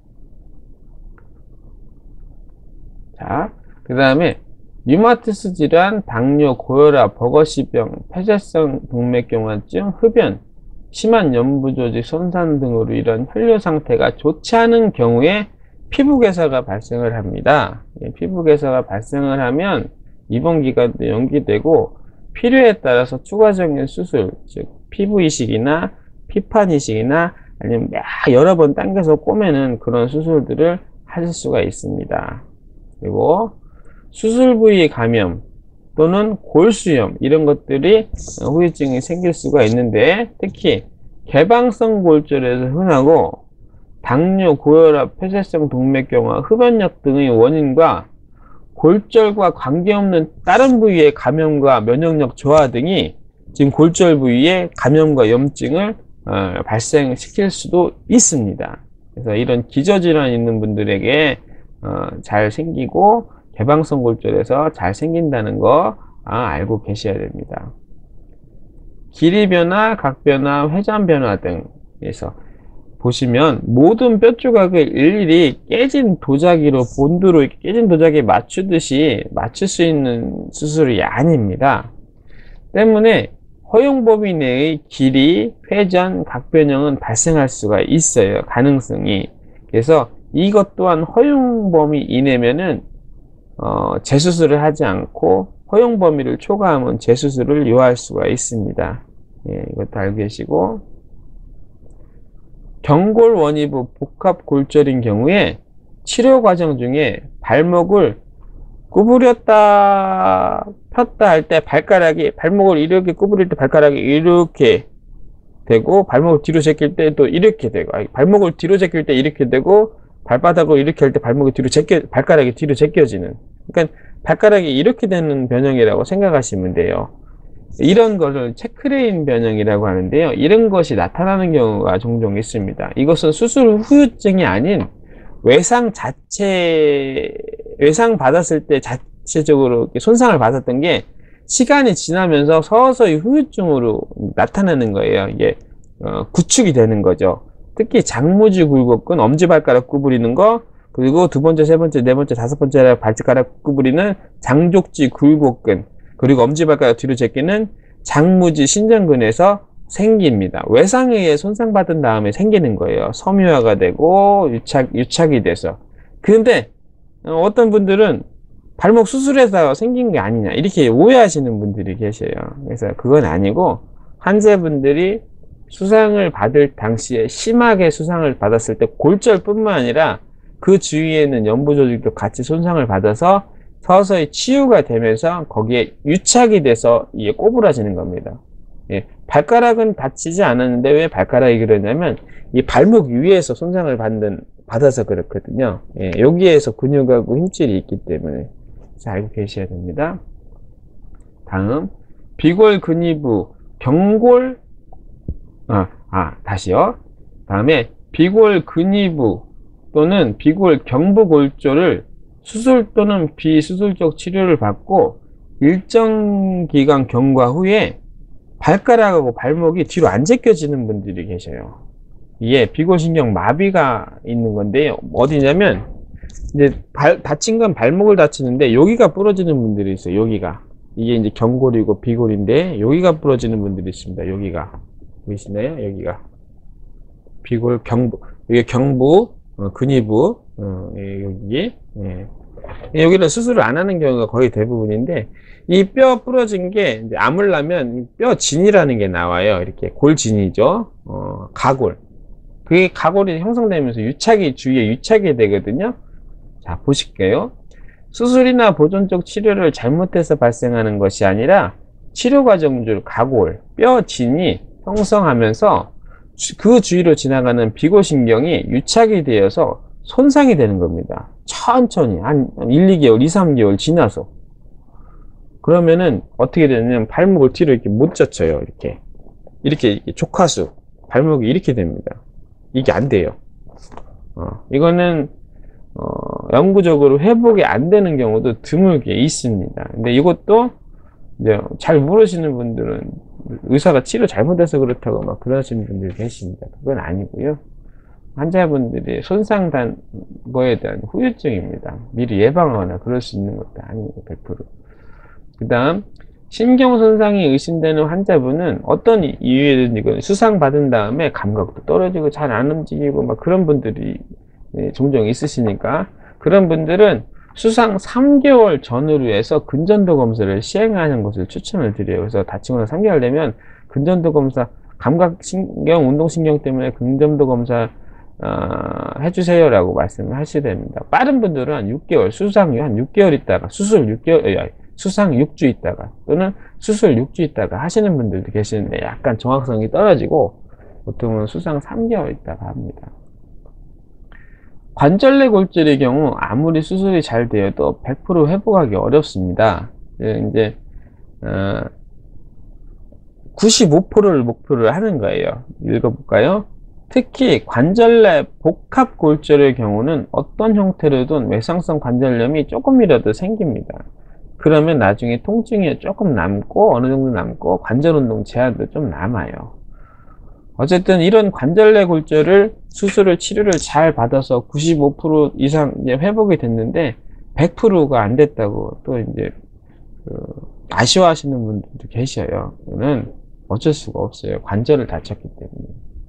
자, 그 다음에 류마티스 질환, 당뇨, 고혈압, 버거시병, 폐쇄성 동맥경화증, 흡연, 심한 연부조직 손상 등으로 이런 혈뇨 상태가 좋지 않은 경우에 피부괴사가 발생을 합니다. 피부괴사가 발생을 하면 입원 기간도 연기되고 필요에 따라서 추가적인 수술, 즉 피부 이식이나 피판 이식이나 아니면 여러 번 당겨서 꼬매는 그런 수술들을 하실 수가 있습니다. 그리고 수술 부위 감염 또는 골수염, 이런 것들이 후유증이 생길 수가 있는데, 특히 개방성 골절에서 흔하고 당뇨, 고혈압, 폐쇄성 동맥경화, 흡연력 등의 원인과 골절과 관계없는 다른 부위의 감염과 면역력 저하 등이 지금 골절 부위의 감염과 염증을 어, 발생시킬 수도 있습니다. 그래서 이런 기저질환 있는 분들에게 어, 잘 생기고 개방성 골절에서 잘 생긴다는 거 아, 알고 계셔야 됩니다. 길이 변화, 각 변화, 회전 변화 등에서 보시면 모든 뼈 조각을 일일이 깨진 도자기로, 본드로 이렇게 깨진 도자기에 맞추듯이 맞출 수 있는 수술이 아닙니다. 때문에 허용 범위 내의 길이, 회전, 각 변형은 발생할 수가 있어요. 가능성이. 그래서 이것 또한 허용 범위 이내면은 어, 재수술을 하지 않고 허용 범위를 초과하면 재수술을 요할 수가 있습니다. 예, 이것도 알고 계시고, 경골 원위부 복합 골절인 경우에 치료 과정 중에 발목을 구부렸다 폈다 할 때 발가락이, 발목을 이렇게 구부릴 때 발가락이 이렇게 되고, 발목을 뒤로 제낄 때 또 이렇게 되고, 아니, 발목을 뒤로 제낄 때 이렇게 되고, 발바닥을 이렇게 할 때 발목이 뒤로 제껴, 발가락이 뒤로 제껴지는, 그러니까 발가락이 이렇게 되는 변형이라고 생각하시면 돼요. 이런 것을 체크레인 변형이라고 하는데요. 이런 것이 나타나는 경우가 종종 있습니다. 이것은 수술 후유증이 아닌 외상 자체, 외상 받았을 때 자체적으로 손상을 받았던 게 시간이 지나면서 서서히 후유증으로 나타나는 거예요. 이게 어, 구축이 되는 거죠. 특히 장무지 굴곡근, 엄지발가락 구부리는 거, 그리고 두 번째, 세 번째, 네 번째, 다섯 번째 발가락 구부리는 장족지 굴곡근, 그리고 엄지발가락 뒤로 제끼는 장무지 신전근에서 생깁니다. 외상에 의해 손상받은 다음에 생기는 거예요. 섬유화가 되고 유착, 유착이 돼서. 근데 어떤 분들은 발목 수술해서 생긴 게 아니냐 이렇게 오해하시는 분들이 계셔요. 그래서 그건 아니고 환자분들이 수상을 받을 당시에 심하게 수상을 받았을 때 골절뿐만 아니라 그 주위에는 연부 조직도 같이 손상을 받아서 서서히 치유가 되면서 거기에 유착이 돼서 이게 꼬부라지는 겁니다. 예, 발가락은 다치지 않았는데 왜 발가락이 그러냐면 이 발목 위에서 손상을 받는, 받아서 그렇거든요. 예, 여기에서 근육하고 힘줄이 있기 때문에 잘 알고 계셔야 됩니다. 다음 비골 근위부 경골 아, 아 다시요. 다음에 비골 근위부 또는 비골 경부 골절을 수술 또는 비수술적 치료를 받고 일정 기간 경과 후에 발가락하고 발목이 뒤로 안 제껴지는 분들이 계셔요. 이게 비골신경 마비가 있는 건데요. 어디냐면 이제 발, 다친 건 발목을 다치는데 여기가 부러지는 분들이 있어요. 여기가 이게 이제 경골이고 비골인데 여기가 부러지는 분들이 있습니다. 여기가 보이시나요? 여기가 비골 경부, 이게 경부, 어, 근위부, 어, 예, 여기 예. 여기는 수술을 안 하는 경우가 거의 대부분인데 이 뼈 부러진 게 이제 아물려면 뼈 진이라는 게 나와요. 이렇게 골진이죠. 어, 가골. 그게 가골이 형성되면서 유착이 주위에 유착이 되거든요. 자, 보실게요. 수술이나 보존적 치료를 잘못해서 발생하는 것이 아니라 치료 과정 중 가골, 뼈 진이 형성하면서 그 주위로 지나가는 비골신경이 유착이 되어서 손상이 되는 겁니다. 천천히 한 일, 이 개월, 이, 삼 개월 지나서. 그러면은 어떻게 되냐면 발목을 뒤로 이렇게 못 젖혀요. 이렇게 이렇게 족하수 발목이 이렇게 됩니다. 이게 안 돼요. 어, 이거는 어, 영구적으로 회복이 안 되는 경우도 드물게 있습니다. 근데 이것도 이제 잘 모르시는 분들은 의사가 치료 잘못해서 그렇다고 막 그러시는 분들이 계십니다. 그건 아니고요. 환자분들이 손상된 거에 대한 후유증입니다. 미리 예방하거나 그럴 수 있는 것도 아닙니다. 백 퍼센트. 그 다음 신경손상이 의심되는 환자분은 어떤 이유에든지 수상받은 다음에 감각도 떨어지고 잘 안 움직이고 막 그런 분들이 종종 있으시니까 그런 분들은 수상 삼 개월 전후로 해서 근전도 검사를 시행하는 것을 추천을 드려요. 그래서 다치고 나서 삼 개월 되면 근전도 검사, 감각신경, 운동신경 때문에 근전도 검사 어, 해주세요 라고 말씀을 하셔야 됩니다. 빠른 분들은 한 육 개월, 수상 후 한 육 개월 있다가 수술 육 개월, 수상 육 주 있다가 또는 수술 육 주 있다가 하시는 분들도 계시는데 약간 정확성이 떨어지고 보통은 수상 삼 개월 있다가 합니다. 관절내 골절의 경우 아무리 수술이 잘 되어도 백 퍼센트 회복하기 어렵습니다. 이제 어, 구십오 퍼센트를 목표를 하는 거예요. 읽어볼까요? 특히 관절내 복합 골절의 경우는 어떤 형태로든 외상성 관절염이 조금이라도 생깁니다. 그러면 나중에 통증이 조금 남고 어느 정도 남고 관절 운동 제한도 좀 남아요. 어쨌든 이런 관절내 골절을 수술을 치료를 잘 받아서 구십오 퍼센트 이상 이제 회복이 됐는데 백 퍼센트가 안 됐다고 또 이제 그 아쉬워하시는 분들도 계셔요. 이거는 어쩔 수가 없어요. 관절을 다쳤기 때문에.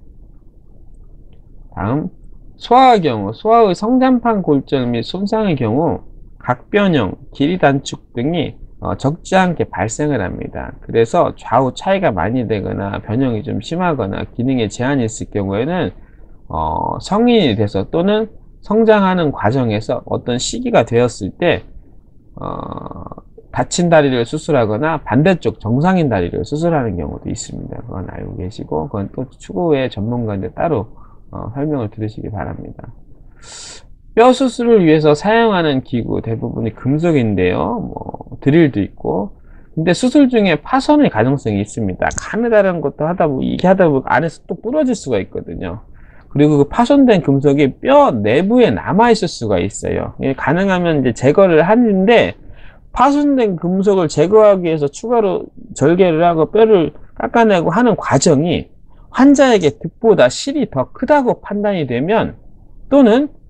다음 소아의 경우 소아의 성장판 골절 및 손상의 경우 각변형, 길이 단축 등이 어, 적지 않게 발생을 합니다. 그래서 좌우 차이가 많이 되거나 변형이 좀 심하거나 기능에 제한이 있을 경우에는 어, 성인이 돼서 또는 성장하는 과정에서 어떤 시기가 되었을 때 어, 다친 다리를 수술하거나 반대쪽 정상인 다리를 수술하는 경우도 있습니다. 그건 알고 계시고 그건 또 추후에 전문가인데 따로 어, 설명을 들으시기 바랍니다. 뼈 수술을 위해서 사용하는 기구 대부분이 금속인데요. 뭐 드릴도 있고 근데 수술 중에 파손의 가능성이 있습니다. 가느다란 것도 하다 보면 이게 하다 보면 안에서 또 부러질 수가 있거든요. 그리고 그 파손된 금속이 뼈 내부에 남아 있을 수가 있어요. 가능하면 이제 제거를 하는데 파손된 금속을 제거하기 위해서 추가로 절개를 하고 뼈를 깎아내고 하는 과정이 환자에게 득보다 실이 더 크다고 판단이 되면 또는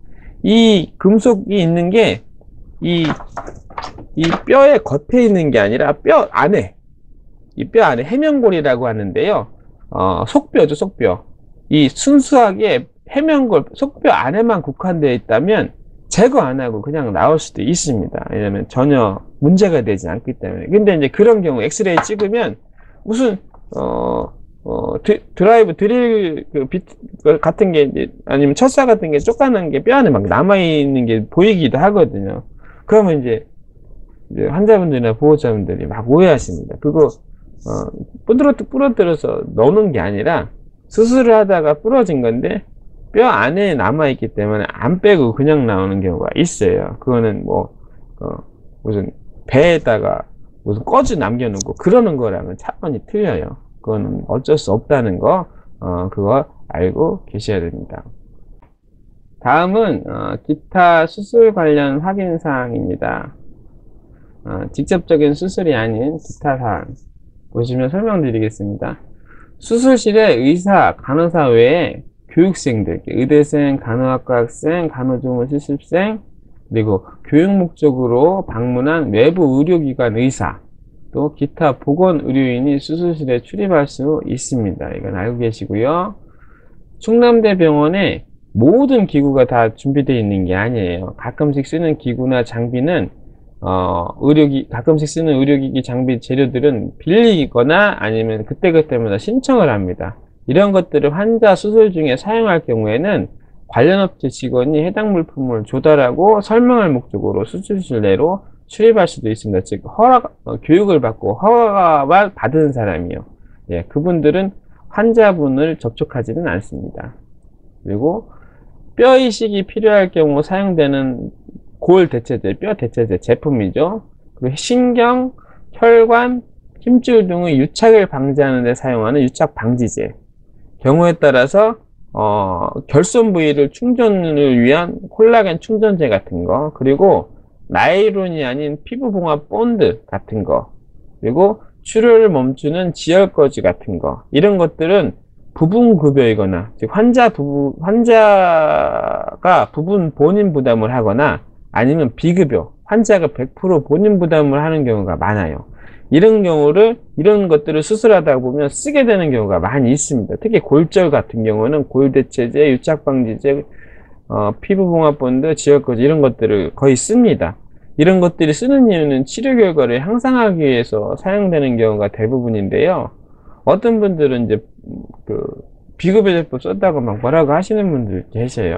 이 금속이 있는 게 이, 이 뼈의 겉에 있는 게 아니라 뼈 안에, 이 뼈 안에 해면골이라고 하는데요. 어, 속뼈죠, 속뼈. 이 순수하게 해면골, 속뼈 안에만 국한되어 있다면 제거 안 하고 그냥 나올 수도 있습니다. 왜냐면 전혀 문제가 되지 않기 때문에. 근데 이제 그런 경우 엑스레이 찍으면 무슨, 어, 어, 드, 드라이브 드릴 그 비 같은 게 이제 아니면 철사 같은 게 쪼까는 게 뼈 안에 막 남아있는 게 보이기도 하거든요. 그러면 이제, 이제 환자분들이나 보호자분들이 막 오해하십니다. 그거, 어, 부러뜨, 부러뜨려서 넣는 게 아니라 수술을 하다가 부러진 건데 뼈 안에 남아있기 때문에 안 빼고 그냥 나오는 경우가 있어요. 그거는 뭐, 어, 무슨 배에다가 무슨 꺼주 남겨놓고 그러는 거랑은 차원이 틀려요. 그거는 어쩔 수 없다는 거, 어, 그거 알고 계셔야 됩니다. 다음은, 어, 기타 수술 관련 확인사항입니다. 어, 직접적인 수술이 아닌 기타 사항. 보시면 설명드리겠습니다. 수술실에 의사, 간호사 외에 교육생들, 의대생, 간호학과 학생, 간호조무 실습생, 그리고 교육 목적으로 방문한 외부 의료기관 의사, 또 기타 보건의료인이 수술실에 출입할 수 있습니다. 이건 알고 계시고요. 충남대병원에 모든 기구가 다 준비되어 있는 게 아니에요. 가끔씩 쓰는 기구나 장비는 어, 의료기, 가끔씩 쓰는 의료기기 장비 재료들은 빌리거나 아니면 그때그때마다 신청을 합니다. 이런 것들을 환자 수술 중에 사용할 경우에는 관련 업체 직원이 해당 물품을 조달하고 설명할 목적으로 수술실 내로 출입할 수도 있습니다. 즉, 허락, 어, 교육을 받고 허가만 받은 사람이요. 예, 그분들은 환자분을 접촉하지는 않습니다. 그리고 뼈 이식이 필요할 경우 사용되는 골 대체제, 뼈 대체제 제품이죠. 그리고 신경, 혈관, 힘줄 등의 유착을 방지하는 데 사용하는 유착 방지제. 경우에 따라서 어, 결손 부위를 충전을 위한 콜라겐 충전제 같은 거, 그리고 나일론이 아닌 피부 봉합 본드 같은 거, 그리고 출혈을 멈추는 지혈거즈 같은 거, 이런 것들은 부분 급여이거나, 즉 환자 부부, 환자가 부분 본인 부담을 하거나 아니면 비급여, 환자가 백 퍼센트 본인 부담을 하는 경우가 많아요. 이런 경우를, 이런 것들을 수술하다 보면 쓰게 되는 경우가 많이 있습니다. 특히 골절 같은 경우는 골대체제, 유착방지제, 어, 피부봉합본드, 지혈거즈 이런 것들을 거의 씁니다. 이런 것들이 쓰는 이유는 치료 결과를 향상하기 위해서 사용되는 경우가 대부분인데요. 어떤 분들은 이제 그 비급여 제품 썼다고 막 뭐라고 하시는 분들 계셔요.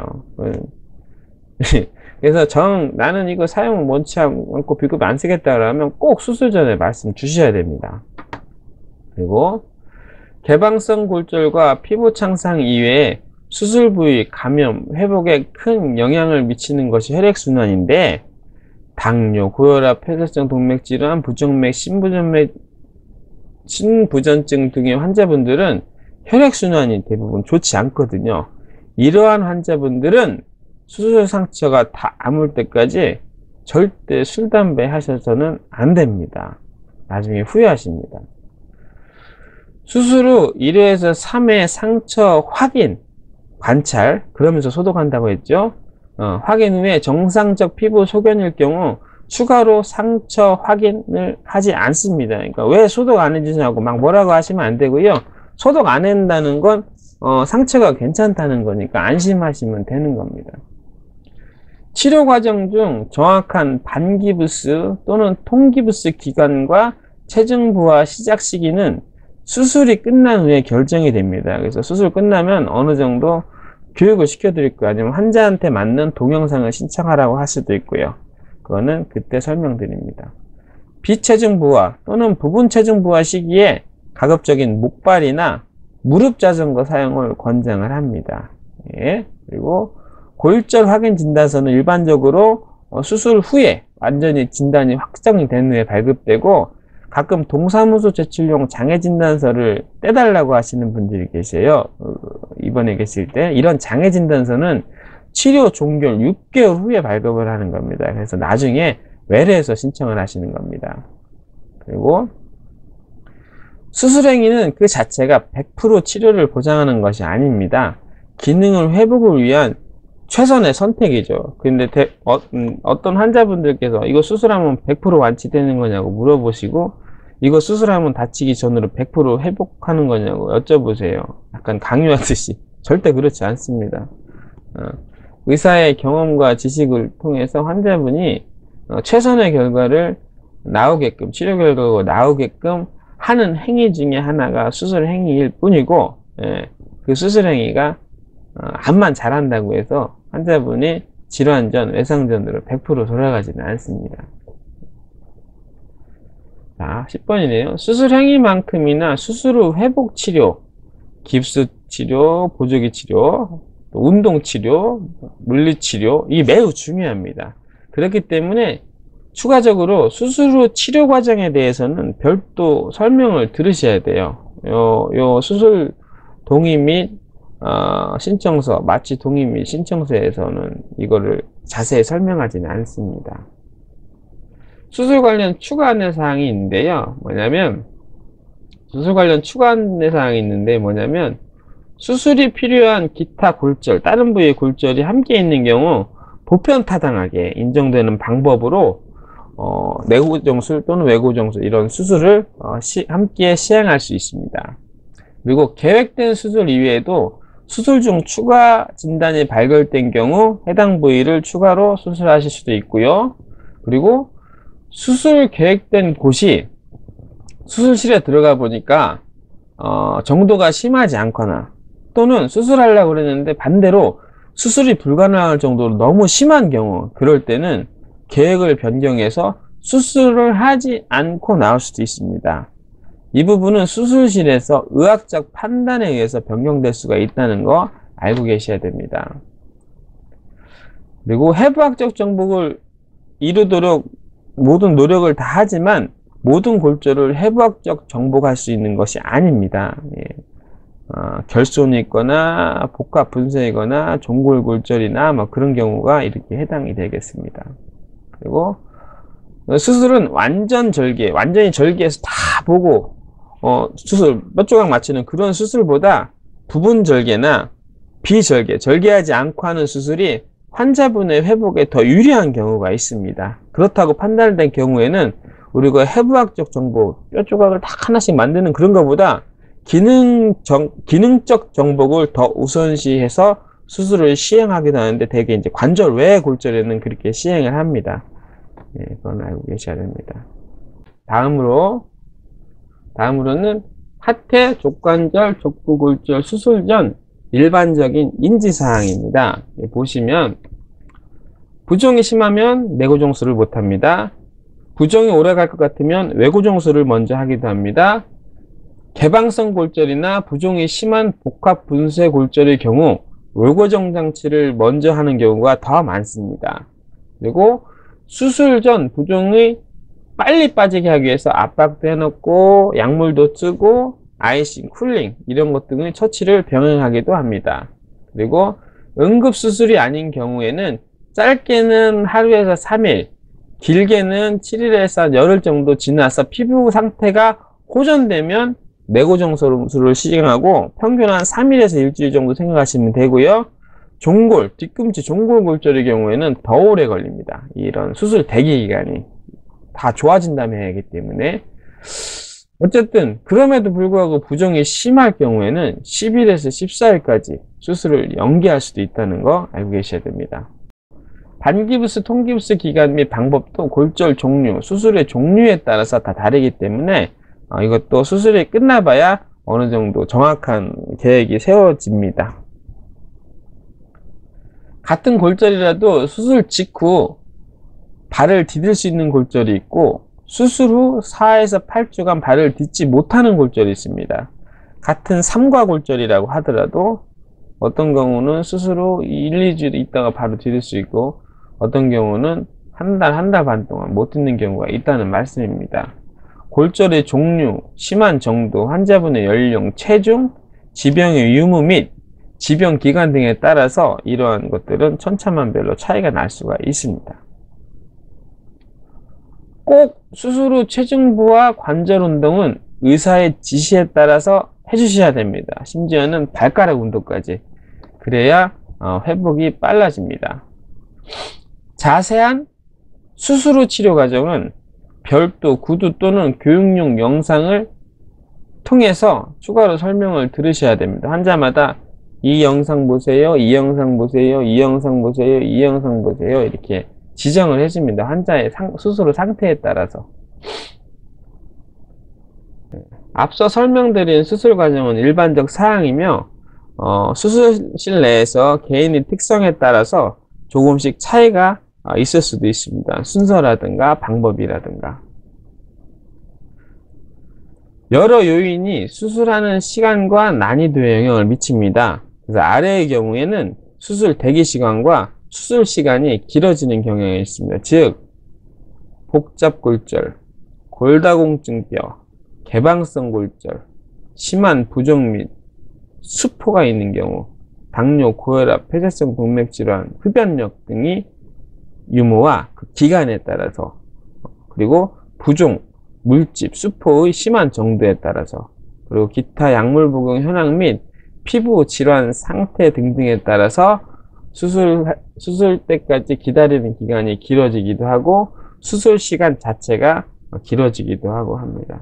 그래서 정 나는 이거 사용 원치 않고 비급여 안 쓰겠다 그러면 꼭 수술 전에 말씀 주셔야 됩니다. 그리고 개방성 골절과 피부 창상 이외에 수술 부위 감염 회복에 큰 영향을 미치는 것이 혈액순환인데, 당뇨, 고혈압, 폐쇄성 동맥질환, 부정맥, 신부전맥, 신부전증 등의 환자분들은 혈액순환이 대부분 좋지 않거든요. 이러한 환자분들은 수술 상처가 다 아물 때까지 절대 술, 담배 하셔서는 안 됩니다. 나중에 후회하십니다. 수술 후 일 회에서 삼 회 상처 확인, 관찰, 그러면서 소독한다고 했죠. 어, 확인 후에 정상적 피부 소견일 경우 추가로 상처 확인을 하지 않습니다. 그러니까 왜 소독 안 해주냐고 막 뭐라고 하시면 안 되고요. 소독 안 한다는 건 어, 상처가 괜찮다는 거니까 안심하시면 되는 겁니다. 치료 과정 중 정확한 반기부스 또는 통기부스 기간과 체중 부하 시작 시기는 수술이 끝난 후에 결정이 됩니다. 그래서 수술 끝나면 어느 정도 교육을 시켜드릴 거예요. 아니면 환자한테 맞는 동영상을 신청하라고 할 수도 있고요. 그거는 그때 설명드립니다. 비체중 부하 또는 부분 체중 부하 시기에 가급적인 목발이나 무릎 자전거 사용을 권장을 합니다. 예. 그리고 골절 확인 진단서는 일반적으로 수술 후에 완전히 진단이 확정이 된 후에 발급되고, 가끔 동사무소 제출용 장애 진단서를 떼달라고 하시는 분들이 계세요. 입원해 계실 때. 이런 장애 진단서는 치료 종결 육 개월 후에 발급을 하는 겁니다. 그래서 나중에 외래에서 신청을 하시는 겁니다. 그리고 수술 행위는 그 자체가 백 퍼센트 치료를 보장하는 것이 아닙니다. 기능을 회복을 위한 최선의 선택이죠. 근데 대, 어, 음, 어떤 환자분들께서 이거 수술하면 백 퍼센트 완치되는 거냐고 물어보시고, 이거 수술하면 다치기 전으로 백 퍼센트 회복하는 거냐고 여쭤보세요. 약간 강요하듯이. 절대 그렇지 않습니다. 어, 의사의 경험과 지식을 통해서 환자분이 어, 최선의 결과를 나오게끔, 치료 결과가 나오게끔 하는 행위 중에 하나가 수술 행위일 뿐이고, 예, 그 수술 행위가 어, 암만 잘한다고 해서 환자분이 질환 전, 외상 전으로 백 퍼센트 돌아가지는 않습니다. 자, 십 번이네요. 수술 행위만큼이나 수술 후 회복 치료, 깁스 치료, 보조기 치료, 운동 치료, 물리 치료, 이 매우 중요합니다. 그렇기 때문에 추가적으로 수술 후 치료 과정에 대해서는 별도 설명을 들으셔야 돼요. 요, 요 수술 동의 및 어, 신청서, 마취 동의 및 신청서에서는 이거를 자세히 설명하지는 않습니다. 수술 관련 추가 안내 사항이 있는데요. 뭐냐면, 수술 관련 추가 안내 사항이 있는데 뭐냐면, 수술이 필요한 기타 골절, 다른 부위의 골절이 함께 있는 경우 보편타당하게 인정되는 방법으로 어, 내고정술 또는 외고정술 이런 수술을 어, 시, 함께 시행할 수 있습니다. 그리고 계획된 수술 이외에도 수술 중 추가 진단이 발견된 경우 해당 부위를 추가로 수술하실 수도 있고요. 그리고 수술 계획된 곳이 수술실에 들어가 보니까 어, 정도가 심하지 않거나 또는 수술하려고 그랬는데 반대로 수술이 불가능할 정도로 너무 심한 경우, 그럴 때는 계획을 변경해서 수술을 하지 않고 나올 수도 있습니다. 이 부분은 수술실에서 의학적 판단에 의해서 변경될 수가 있다는 거 알고 계셔야 됩니다. 그리고 해부학적 정복을 이루도록 모든 노력을 다 하지만 모든 골절을 해부학적 정복할 수 있는 것이 아닙니다. 예. 어, 결손이 있거나 복합 분쇄이거나 종골골절이나 뭐 그런 경우가 이렇게 해당이 되겠습니다. 그리고 수술은 완전 절개, 완전히 절개해서 다 보고 어, 수술 몇 조각 맞추는 그런 수술보다 부분 절개나 비절개, 절개하지 않고 하는 수술이 환자분의 회복에 더 유리한 경우가 있습니다. 그렇다고 판단된 경우에는 우리가 해부학적 정복, 뼈 조각을 딱 하나씩 만드는 그런 것보다 기능 정, 기능적 정복을 더 우선시해서 수술을 시행하기도 하는데 대개 이제 관절 외 골절에는 그렇게 시행을 합니다. 예, 그건 알고 계셔야 됩니다. 다음으로, 다음으로는 하태, 족관절, 족부골절 수술 전 일반적인 인지사항입니다. 예, 보시면 부종이 심하면 내고정술을 못합니다. 부종이 오래 갈 것 같으면 외고정술을 먼저 하기도 합니다. 개방성 골절이나 부종이 심한 복합 분쇄 골절의 경우 외고정 장치를 먼저 하는 경우가 더 많습니다. 그리고 수술 전 부종이 빨리 빠지게 하기 위해서 압박도 해놓고 약물도 쓰고 아이싱, 쿨링 이런 것 등의 처치를 병행하기도 합니다. 그리고 응급수술이 아닌 경우에는 짧게는 하루에서 삼 일, 길게는 칠 일에서 열흘 정도 지나서 피부 상태가 호전되면 내고정술을 시행하고 평균 한 삼 일에서 일주일 정도 생각하시면 되고요. 종골, 뒤꿈치 종골골절의 경우에는 더 오래 걸립니다. 이런 수술 대기 기간이 다 좋아진 다음에 해야 하기 때문에 어쨌든 그럼에도 불구하고 부종이 심할 경우에는 십 일에서 십사 일까지 수술을 연기할 수도 있다는 거 알고 계셔야 됩니다. 반기부스, 통기부스 기간 및 방법도 골절 종류, 수술의 종류에 따라서 다 다르기 때문에 어, 이것도 수술이 끝나봐야 어느 정도 정확한 계획이 세워집니다. 같은 골절이라도 수술 직후 발을 디딜 수 있는 골절이 있고 수술 후 사에서 팔 주간 발을 딛지 못하는 골절이 있습니다. 같은 삼과골절이라고 하더라도 어떤 경우는 수술 후 일, 이 주 있다가 바로 디딜 수 있고 어떤 경우는 한 달, 한 달 반 동안 못 딛는 경우가 있다는 말씀입니다. 골절의 종류, 심한 정도, 환자분의 연령, 체중, 지병의 유무 및 지병 기간 등에 따라서 이러한 것들은 천차만별로 차이가 날 수가 있습니다. 꼭 수술 후 체중부와 관절 운동은 의사의 지시에 따라서 해주셔야 됩니다. 심지어는 발가락 운동까지. 그래야 어, 회복이 빨라집니다. 자세한 수술 후 치료 과정은 별도 구두 또는 교육용 영상을 통해서 추가로 설명을 들으셔야 됩니다. 환자마다 이 영상 보세요, 이 영상 보세요, 이 영상 보세요, 이 영상 보세요 이렇게 지정을 해줍니다. 환자의 상, 수술 후 상태에 따라서. 앞서 설명드린 수술 과정은 일반적 사항이며 어, 수술실 내에서 개인의 특성에 따라서 조금씩 차이가 있을 수도 있습니다. 순서라든가 방법이라든가. 여러 요인이 수술하는 시간과 난이도에 영향을 미칩니다. 그래서 아래의 경우에는 수술 대기 시간과 수술 시간이 길어지는 경향이 있습니다. 즉 복잡골절, 골다공증뼈, 개방성 골절, 심한 부종 및 수포가 있는 경우, 당뇨, 고혈압, 폐쇄성 동맥질환, 흡연력 등이 유무와 그 기간에 따라서, 그리고 부종, 물집, 수포의 심한 정도에 따라서, 그리고 기타 약물 복용 현황 및 피부 질환 상태 등등에 따라서 수술, 수술 때까지 기다리는 기간이 길어지기도 하고 수술 시간 자체가 길어지기도 하고 합니다.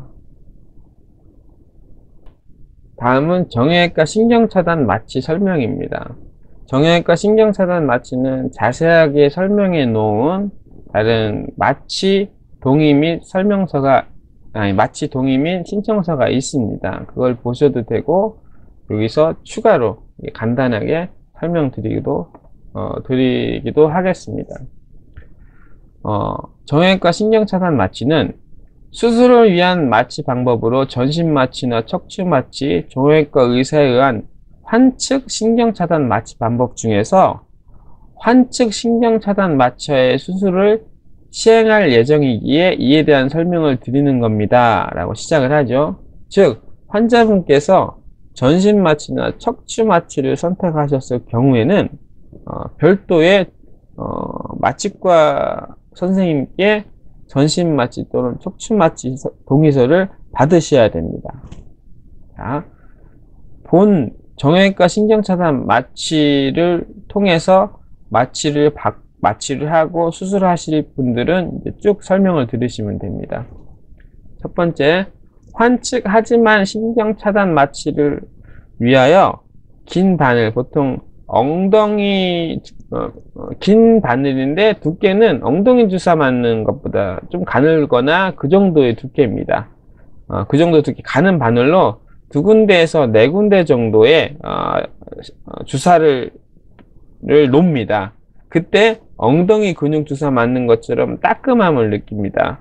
다음은 정형외과 신경차단 마취 설명입니다. 정형외과 신경차단 마취는 자세하게 설명해 놓은 다른 마취 동의 및 설명서가 아니 마취 동의 및 신청서가 있습니다. 그걸 보셔도 되고 여기서 추가로 간단하게 설명드리기도 어, 드리기도 하겠습니다. 어, 정형외과 신경차단 마취는 수술을 위한 마취 방법으로 전신마취나 척추마취, 정형외과 의사에 의한 환측 신경차단 마취 방법 중에서 환측 신경차단 마취의 수술을 시행할 예정이기에 이에 대한 설명을 드리는 겁니다 라고 시작을 하죠. 즉 환자분께서 전신마취나 척추마취를 선택하셨을 경우에는 어, 별도의 어, 마취과 선생님께 전신마취 또는 척추마취 동의서를 받으셔야 됩니다. 자, 본 정형외과 신경차단 마취를 통해서 마취를 받, 마취를 하고 수술하실 분들은 이제 쭉 설명을 들으시면 됩니다. 첫 번째, 환측하지만 신경차단 마취를 위하여 긴 바늘, 보통 엉덩이 어, 긴 바늘인데 두께는 엉덩이 주사 맞는 것보다 좀 가늘거나 그 정도의 두께입니다. 어, 그 정도 두께 가는 바늘로 두 군데에서 네 군데 정도의 어, 주사를 놓습니다. 그때 엉덩이 근육 주사 맞는 것처럼 따끔함을 느낍니다.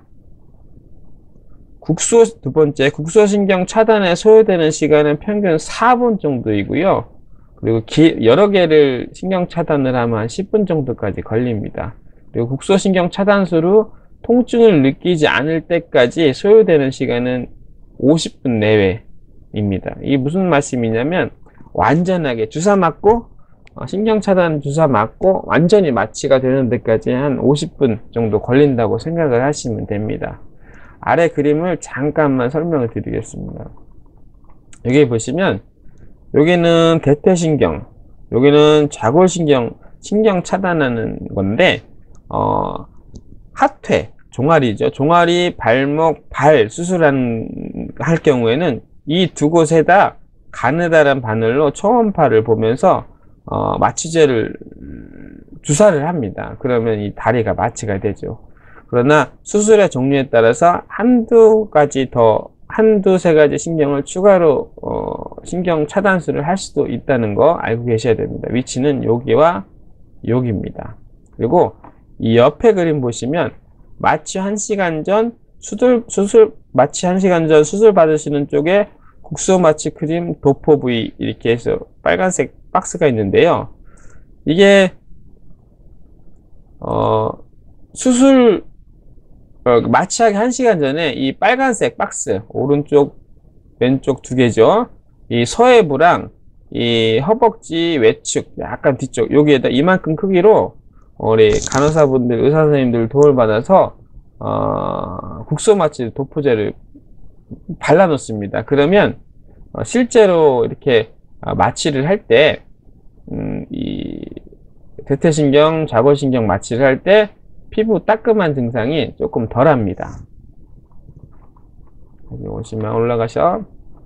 국소, 두 번째, 국소신경 차단에 소요되는 시간은 평균 사 분 정도이고요. 그리고 기, 여러 개를 신경 차단을 하면 한 십 분 정도까지 걸립니다. 그리고 국소신경 차단수로 통증을 느끼지 않을 때까지 소요되는 시간은 오십 분 내외입니다. 이게 무슨 말씀이냐면 완전하게 주사 맞고 어, 신경 차단 주사 맞고 완전히 마취가 되는 데까지 한 오십 분 정도 걸린다고 생각을 하시면 됩니다. 아래 그림을 잠깐만 설명을 드리겠습니다. 여기 보시면 여기는 대퇴신경, 여기는 좌골신경, 신경 차단하는 건데, 어, 하퇴, 종아리죠. 종아리, 발목, 발 수술한, 할 경우에는 이 두 곳에다 가느다란 바늘로 초음파를 보면서, 어, 마취제를, 주사를 합니다. 그러면 이 다리가 마취가 되죠. 그러나 수술의 종류에 따라서 한두 가지 더 한두 세 가지 신경을 추가로 어, 신경 차단술을 할 수도 있다는 거 알고 계셔야 됩니다. 위치는 여기와 여기입니다. 그리고 이 옆에 그림 보시면 마취 한 시간 전 수술, 수술 마취 한 시간 전 수술 받으시는 쪽에 국소 마취 크림 도포 부위 이렇게 해서 빨간색 박스가 있는데요. 이게 어, 수술 어, 마취하기 한 시간 전에 이 빨간색 박스, 오른쪽, 왼쪽 두 개죠. 이 서해부랑 이 허벅지 외측, 약간 뒤쪽, 여기에다 이만큼 크기로 우리 간호사분들, 의사선생님들 도움을 받아서, 어, 국소마취 도포제를 발라놓습니다. 그러면, 어, 실제로 이렇게 마취를 할 때, 음, 이 대퇴신경, 좌골신경 마취를 할 때 피부 따끔한 증상이 조금 덜합니다. 오시면 올라가셔.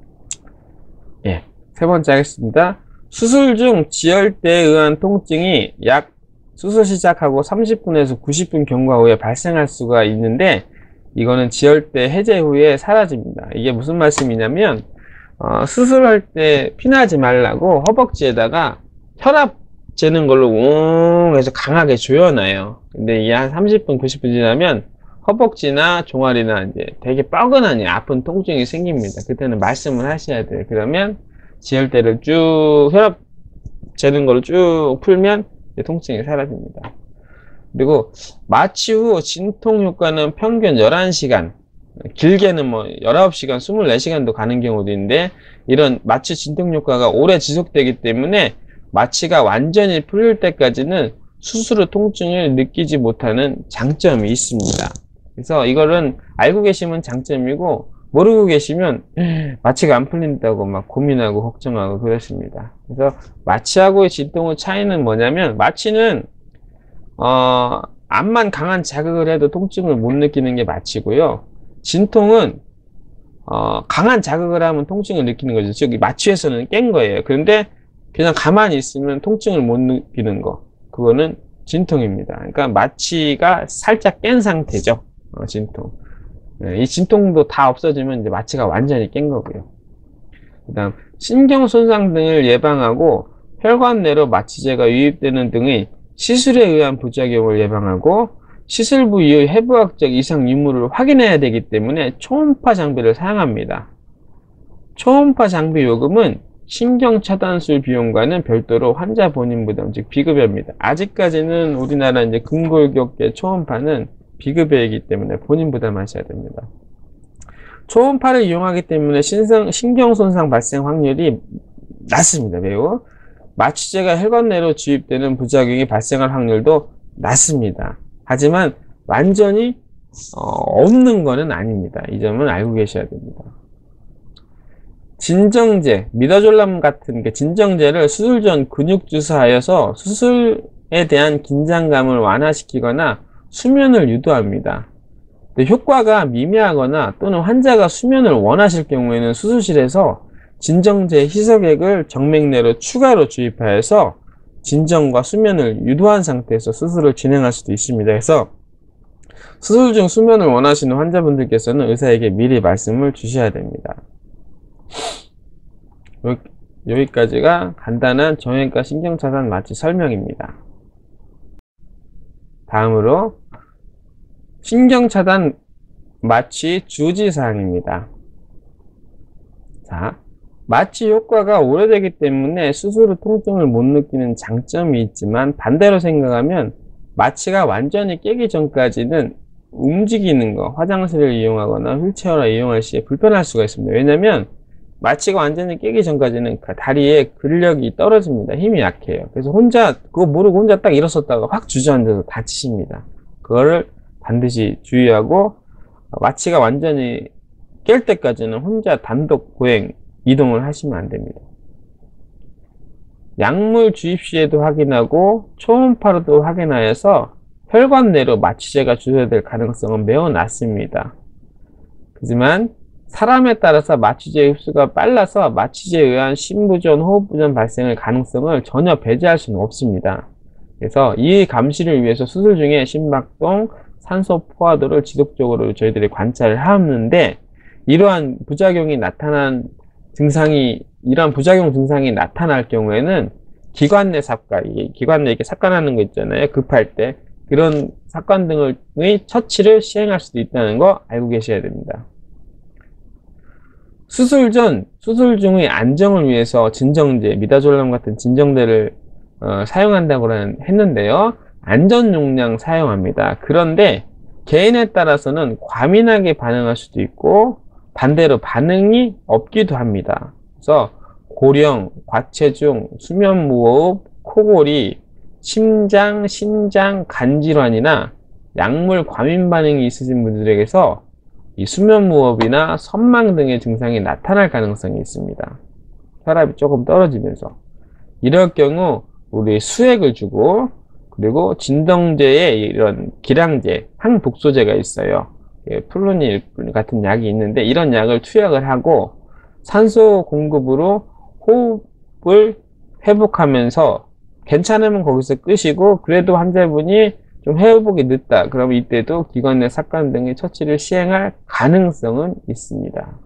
예, 세 번째 하겠습니다. 수술 중 지혈대에 의한 통증이 약 수술 시작하고 삼십 분에서 구십 분 경과 후에 발생할 수가 있는데, 이거는 지혈대 해제 후에 사라집니다. 이게 무슨 말씀이냐면, 어, 수술할 때 피나지 말라고 허벅지에다가 혈압 재는 걸로 웅 해서 강하게 조여놔요. 근데 이게 한 삼십 분, 구십 분 지나면 허벅지나 종아리나 이제 되게 뻐근하니 아픈 통증이 생깁니다. 그때는 말씀을 하셔야 돼요. 그러면 지혈대를 쭉 혈압 재는 걸로 쭉 풀면 통증이 사라집니다. 그리고 마취 후 진통 효과는 평균 열한 시간, 길게는 뭐 열아홉 시간, 이십사 시간도 가는 경우도 있는데, 이런 마취 진통 효과가 오래 지속되기 때문에 마취가 완전히 풀릴 때까지는 수술 후 통증을 느끼지 못하는 장점이 있습니다. 그래서 이거는 알고 계시면 장점이고, 모르고 계시면 마취가 안 풀린다고 막 고민하고 걱정하고 그렇습니다. 그래서 마취하고의 진통의 차이는 뭐냐면, 마취는 어, 암만 강한 자극을 해도 통증을 못 느끼는 게 마취고요. 진통은 어, 강한 자극을 하면 통증을 느끼는 거죠. 즉 마취에서는 깬 거예요. 그런데 그냥 가만히 있으면 통증을 못 느끼는 거, 그거는 진통입니다. 그러니까 마취가 살짝 깬 상태죠. 어, 진통. 네, 이 진통도 다 없어지면 이제 마취가 완전히 깬 거고요. 그 다음 신경 손상 등을 예방하고 혈관 내로 마취제가 유입되는 등의 시술에 의한 부작용을 예방하고 시술 부위의 해부학적 이상 유무를 확인해야 되기 때문에 초음파 장비를 사용합니다. 초음파 장비 요금은 신경 차단술 비용과는 별도로 환자 본인 부담, 즉 비급여입니다. 아직까지는 우리나라 이제 근골격계 초음파는 비급여이기 때문에 본인 부담하셔야 됩니다. 초음파를 이용하기 때문에 신성, 신경 손상 발생 확률이 낮습니다. 매우. 마취제가 혈관 내로 주입되는 부작용이 발생할 확률도 낮습니다. 하지만 완전히 어, 없는 것은 아닙니다. 이 점은 알고 계셔야 됩니다. 진정제, 미다졸람 같은 게 진정제를 수술 전 근육 주사하여서 수술에 대한 긴장감을 완화시키거나 수면을 유도합니다. 효과가 미미하거나 또는 환자가 수면을 원하실 경우에는 수술실에서 진정제 희석액을 정맥 내로 추가로 주입하여서 진정과 수면을 유도한 상태에서 수술을 진행할 수도 있습니다. 그래서 수술 중 수면을 원하시는 환자분들께서는 의사에게 미리 말씀을 주셔야 됩니다. 여기까지가 간단한 정형외과 신경차단 마취 설명입니다. 다음으로 신경차단 마취 주지사항입니다. 자, 마취 효과가 오래되기 때문에 수술 후 통증을 못 느끼는 장점이 있지만, 반대로 생각하면 마취가 완전히 깨기 전까지는 움직이는 거, 화장실을 이용하거나 휠체어를 이용할 시에 불편할 수가 있습니다. 왜냐면 마취가 완전히 깨기 전까지는 다리에 근력이 떨어집니다. 힘이 약해요. 그래서 혼자 그거 모르고 혼자 딱 일어섰다가 확 주저앉아서 다치십니다. 그거를 반드시 주의하고, 마취가 완전히 깰 때까지는 혼자 단독 보행, 이동을 하시면 안 됩니다. 약물 주입 시에도 확인하고 초음파로도 확인하여서 혈관 내로 마취제가 주사될 가능성은 매우 낮습니다. 하지만 사람에 따라서 마취제 흡수가 빨라서 마취제에 의한 심부전, 호흡부전 발생의 가능성을 전혀 배제할 수는 없습니다. 그래서 이 감시를 위해서 수술 중에 심박동, 산소 포화도를 지속적으로 저희들이 관찰을 하는데, 이러한 부작용이 나타난 증상이, 이러한 부작용 증상이 나타날 경우에는 기관 내 삽관, 이게 기관 내에 이렇게 삽관하는 거 있잖아요. 급할 때. 그런 삽관 등의 처치를 시행할 수도 있다는 거 알고 계셔야 됩니다. 수술 전, 수술 중의 안정을 위해서 진정제, 미다졸람 같은 진정제를 어, 사용한다고 했는데요. 안전 용량 사용합니다. 그런데 개인에 따라서는 과민하게 반응할 수도 있고 반대로 반응이 없기도 합니다. 그래서 고령, 과체중, 수면무호흡, 코골이, 심장, 신장, 간질환이나 약물 과민 반응이 있으신 분들에게서 이 수면무호흡이나 선망 등의 증상이 나타날 가능성이 있습니다. 혈압이 조금 떨어지면서. 이럴 경우 우리 수액을 주고 그리고 진정제에 이런 기량제, 항독소제가 있어요. 플루닐 같은 약이 있는데 이런 약을 투약을 하고 산소 공급으로 호흡을 회복하면서 괜찮으면 거기서 끄시고, 그래도 환자분이 좀 회복이 늦다 그러면 이때도 기관 내 삭관 등의 처치를 시행할 가능성은 있습니다.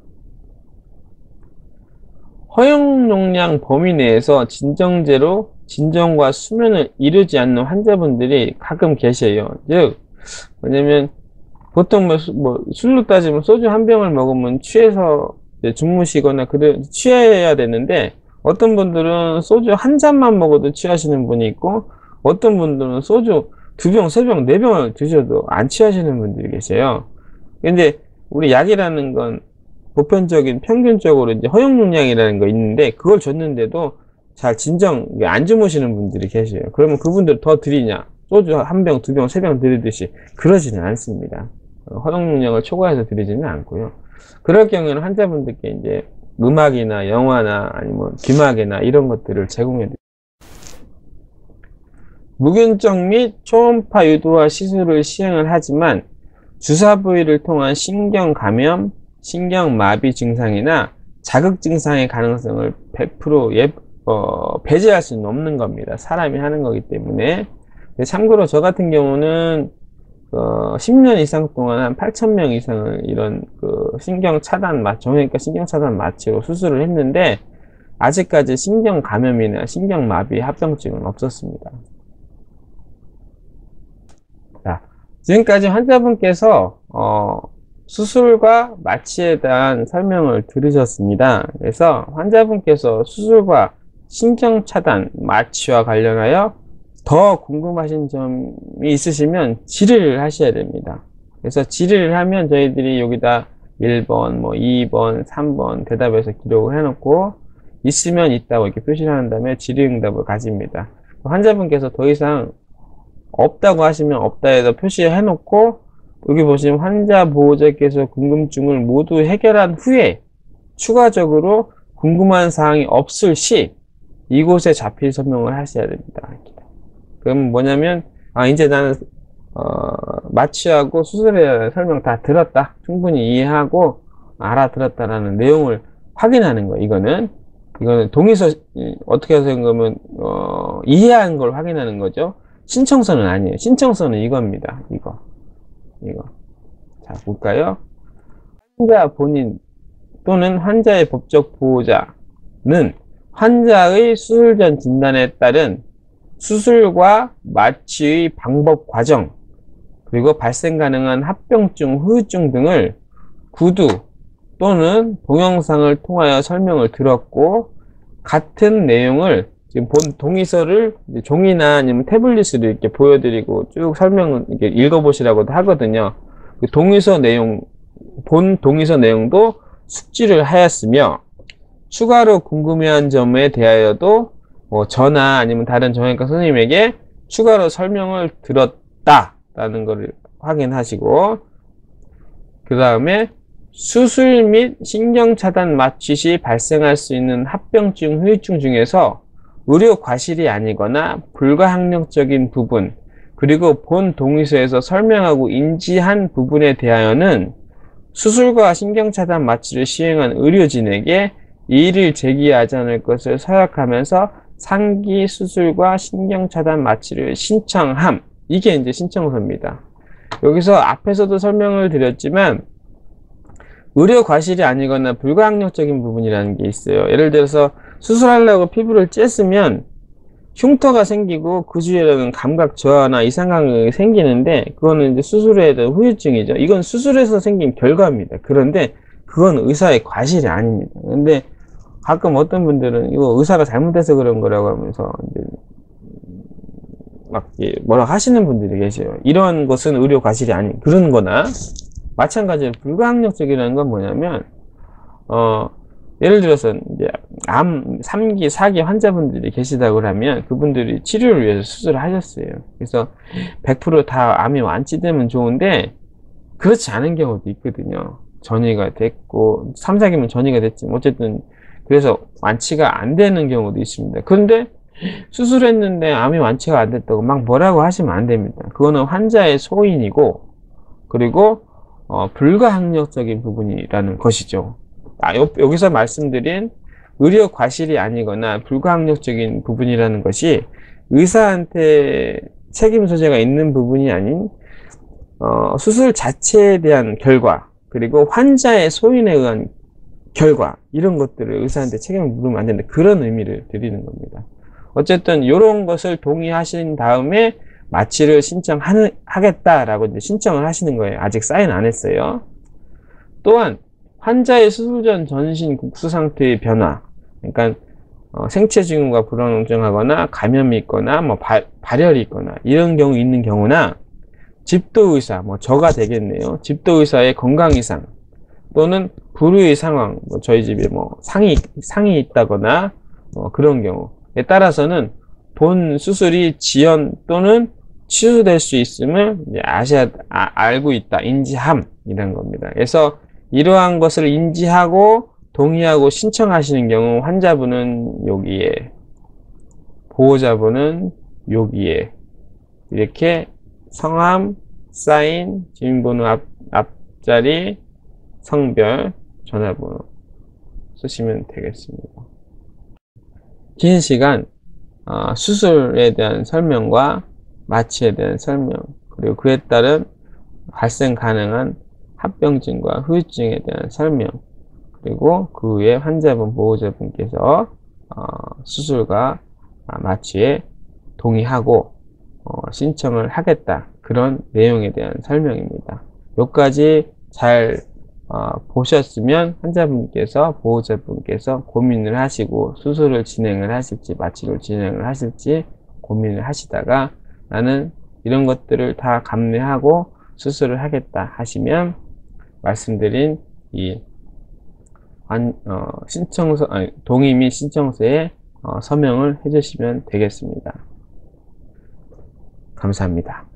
허용 용량 범위 내에서 진정제로 진정과 수면을 이루지 않는 환자분들이 가끔 계셔요. 즉 뭐냐면 보통 뭐, 수, 뭐 술로 따지면 소주 한 병을 먹으면 취해서 주무시거나 그래 취해야 되는데, 어떤 분들은 소주 한 잔만 먹어도 취하시는 분이 있고, 어떤 분들은 소주 두 병, 세 병, 네 병을 드셔도 안 취하시는 분들이 계세요. 근데 우리 약이라는 건 보편적인 평균적으로 이제 허용 용량이라는 거 있는데, 그걸 줬는데도 잘 진정 안 주무시는 분들이 계세요. 그러면 그분들 더 드리냐? 소주 한 병, 두 병, 세 병 드리듯이 그러지는 않습니다. 허용 용량을 초과해서 드리지는 않고요. 그럴 경우에는 환자분들께 이제 음악이나 영화나 아니면 귀마개나 이런 것들을 제공해 드립니다. 무균적 및 초음파 유도화 시술을 시행을 하지만 주사 부위를 통한 신경 감염, 신경 마비 증상이나 자극 증상의 가능성을 백 퍼센트 예, 어, 배제할 수는 없는 겁니다. 사람이 하는 거기 때문에. 참고로 저 같은 경우는 어, 십 년 이상 동안 한 팔천 명 이상을 이런 그 신경 차단 마, 정형외과 신경 차단 마취로 수술을 했는데, 아직까지 신경 감염이나 신경 마비 합병증은 없었습니다. 자, 지금까지 환자분께서 어, 수술과 마취에 대한 설명을 들으셨습니다. 그래서 환자분께서 수술과 신경 차단 마취와 관련하여 더 궁금하신 점이 있으시면 질의를 하셔야 됩니다. 그래서 질의를 하면 저희들이 여기다 일 번, 뭐 이 번, 삼 번 대답해서 기록을 해놓고, 있으면 있다고 이렇게 표시를 한 다음에 질의응답을 가집니다. 환자분께서 더 이상 없다고 하시면 없다 해서 표시해 놓고, 여기 보시면 환자 보호자께서 궁금증을 모두 해결한 후에 추가적으로 궁금한 사항이 없을 시 이곳에 자필 설명을 하셔야 됩니다. 그럼 뭐냐면, 아 이제 나는 어, 마취하고 수술에 대한 설명 다 들었다, 충분히 이해하고 알아들었다라는 내용을 확인하는 거예요. 이거는 이거는 동의서, 어떻게 하는 거면 어, 이해한 걸 확인하는 거죠. 신청서는 아니에요. 신청서는 이겁니다. 이거 이거 자 볼까요? 환자 본인 또는 환자의 법적 보호자는 환자의 수술 전 진단에 따른 수술과 마취의 방법 과정, 그리고 발생 가능한 합병증, 후유증 등을 구두 또는 동영상을 통하여 설명을 들었고, 같은 내용을 지금 본 동의서를 종이나 아니면 태블릿으로 이렇게 보여드리고 쭉 설명을 이렇게 읽어보시라고도 하거든요. 그 동의서 내용, 본 동의서 내용도 숙지를 하였으며, 추가로 궁금해한 점에 대하여도 뭐 저나 아니면 다른 정형외과 선생님에게 추가로 설명을 들었다라는 것을 확인하시고, 그 다음에 수술 및 신경차단 마취 시 발생할 수 있는 합병증, 후유증 중에서 의료 과실이 아니거나 불가항력적인 부분, 그리고 본 동의서에서 설명하고 인지한 부분에 대하여는 수술과 신경차단 마취를 시행한 의료진에게 이의를 제기하지 않을 것을 서약하면서 상기 수술과 신경차단 마취를 신청함. 이게 이제 신청서입니다. 여기서 앞에서도 설명을 드렸지만 의료 과실이 아니거나 불가항력적인 부분이라는 게 있어요. 예를 들어서 수술하려고 피부를 쬐으면 흉터가 생기고 그 주위에는 감각 저하나 이상감이 생기는데, 그거는 이제 수술에 대한 후유증이죠. 이건 수술에서 생긴 결과입니다. 그런데 그건 의사의 과실이 아닙니다. 근데 가끔 어떤 분들은 이거 의사가 잘못해서 그런 거라고 하면서 이제 막 뭐라고 하시는 분들이 계세요. 이런 것은 의료 과실이 아닌 그런 거나 마찬가지로 불가항력적이라는 건 뭐냐면, 어 예를 들어서 이제 암 삼 기, 사 기 환자분들이 계시다고 하면 그분들이 치료를 위해서 수술을 하셨어요. 그래서 백 퍼센트 다 암이 완치되면 좋은데 그렇지 않은 경우도 있거든요. 전이가 됐고 삼, 사 기면 전이가 됐지만 어쨌든 그래서 완치가 안 되는 경우도 있습니다. 그런데 수술했는데 암이 완치가 안 됐다고 막 뭐라고 하시면 안 됩니다. 그거는 환자의 소인이고, 그리고 어, 불가항력적인 부분이라는 것이죠. 아, 여, 여기서 말씀드린 의료 과실이 아니거나 불가항력적인 부분이라는 것이 의사한테 책임 소재가 있는 부분이 아닌 어, 수술 자체에 대한 결과, 그리고 환자의 소인에 의한 결과, 이런 것들을 의사한테 책임을 물으면 안 된다. 그런 의미를 드리는 겁니다. 어쨌든 이런 것을 동의하신 다음에 마취를 신청하겠다라고 이제 신청을 하시는 거예요. 아직 사인 안 했어요. 또한 환자의 수술 전 전신 국수 상태의 변화, 그러니까 어, 생체 징후가 불안정하거나 감염이 있거나 뭐 발, 발열이 있거나 이런 경우 있는 경우나 집도의사, 뭐 저가 되겠네요. 집도의사의 건강 이상 또는 불의의 상황, 뭐 저희 집에 뭐 상이 상이 있다거나 뭐 그런 경우에 따라서는 본 수술이 지연 또는 취소될 수 있음을 이제 아셔야, 아, 알고 있다, 인지함 이런 겁니다. 그래서 이러한 것을 인지하고 동의하고 신청하시는 경우 환자분은 여기에, 보호자분은 여기에 이렇게 성함, 사인, 주민번호 앞, 앞자리, 성별, 전화번호 쓰시면 되겠습니다. 긴 시간 어, 수술에 대한 설명과 마취에 대한 설명, 그리고 그에 따른 발생 가능한 합병증과 후유증에 대한 설명, 그리고 그 후에 환자분, 보호자분께서 어, 수술과 마취에 동의하고 어, 신청을 하겠다, 그런 내용에 대한 설명입니다. 여기까지 잘 어, 보셨으면 환자분께서, 보호자분께서 고민을 하시고 수술을 진행을 하실지 마취를 진행을 하실지 고민을 하시다가 나는 이런 것들을 다 감내하고 수술을 하겠다 하시면 말씀드린 이 안, 어, 신청서, 아니, 동의 및 신청서에 어, 서명을 해주시면 되겠습니다. 감사합니다.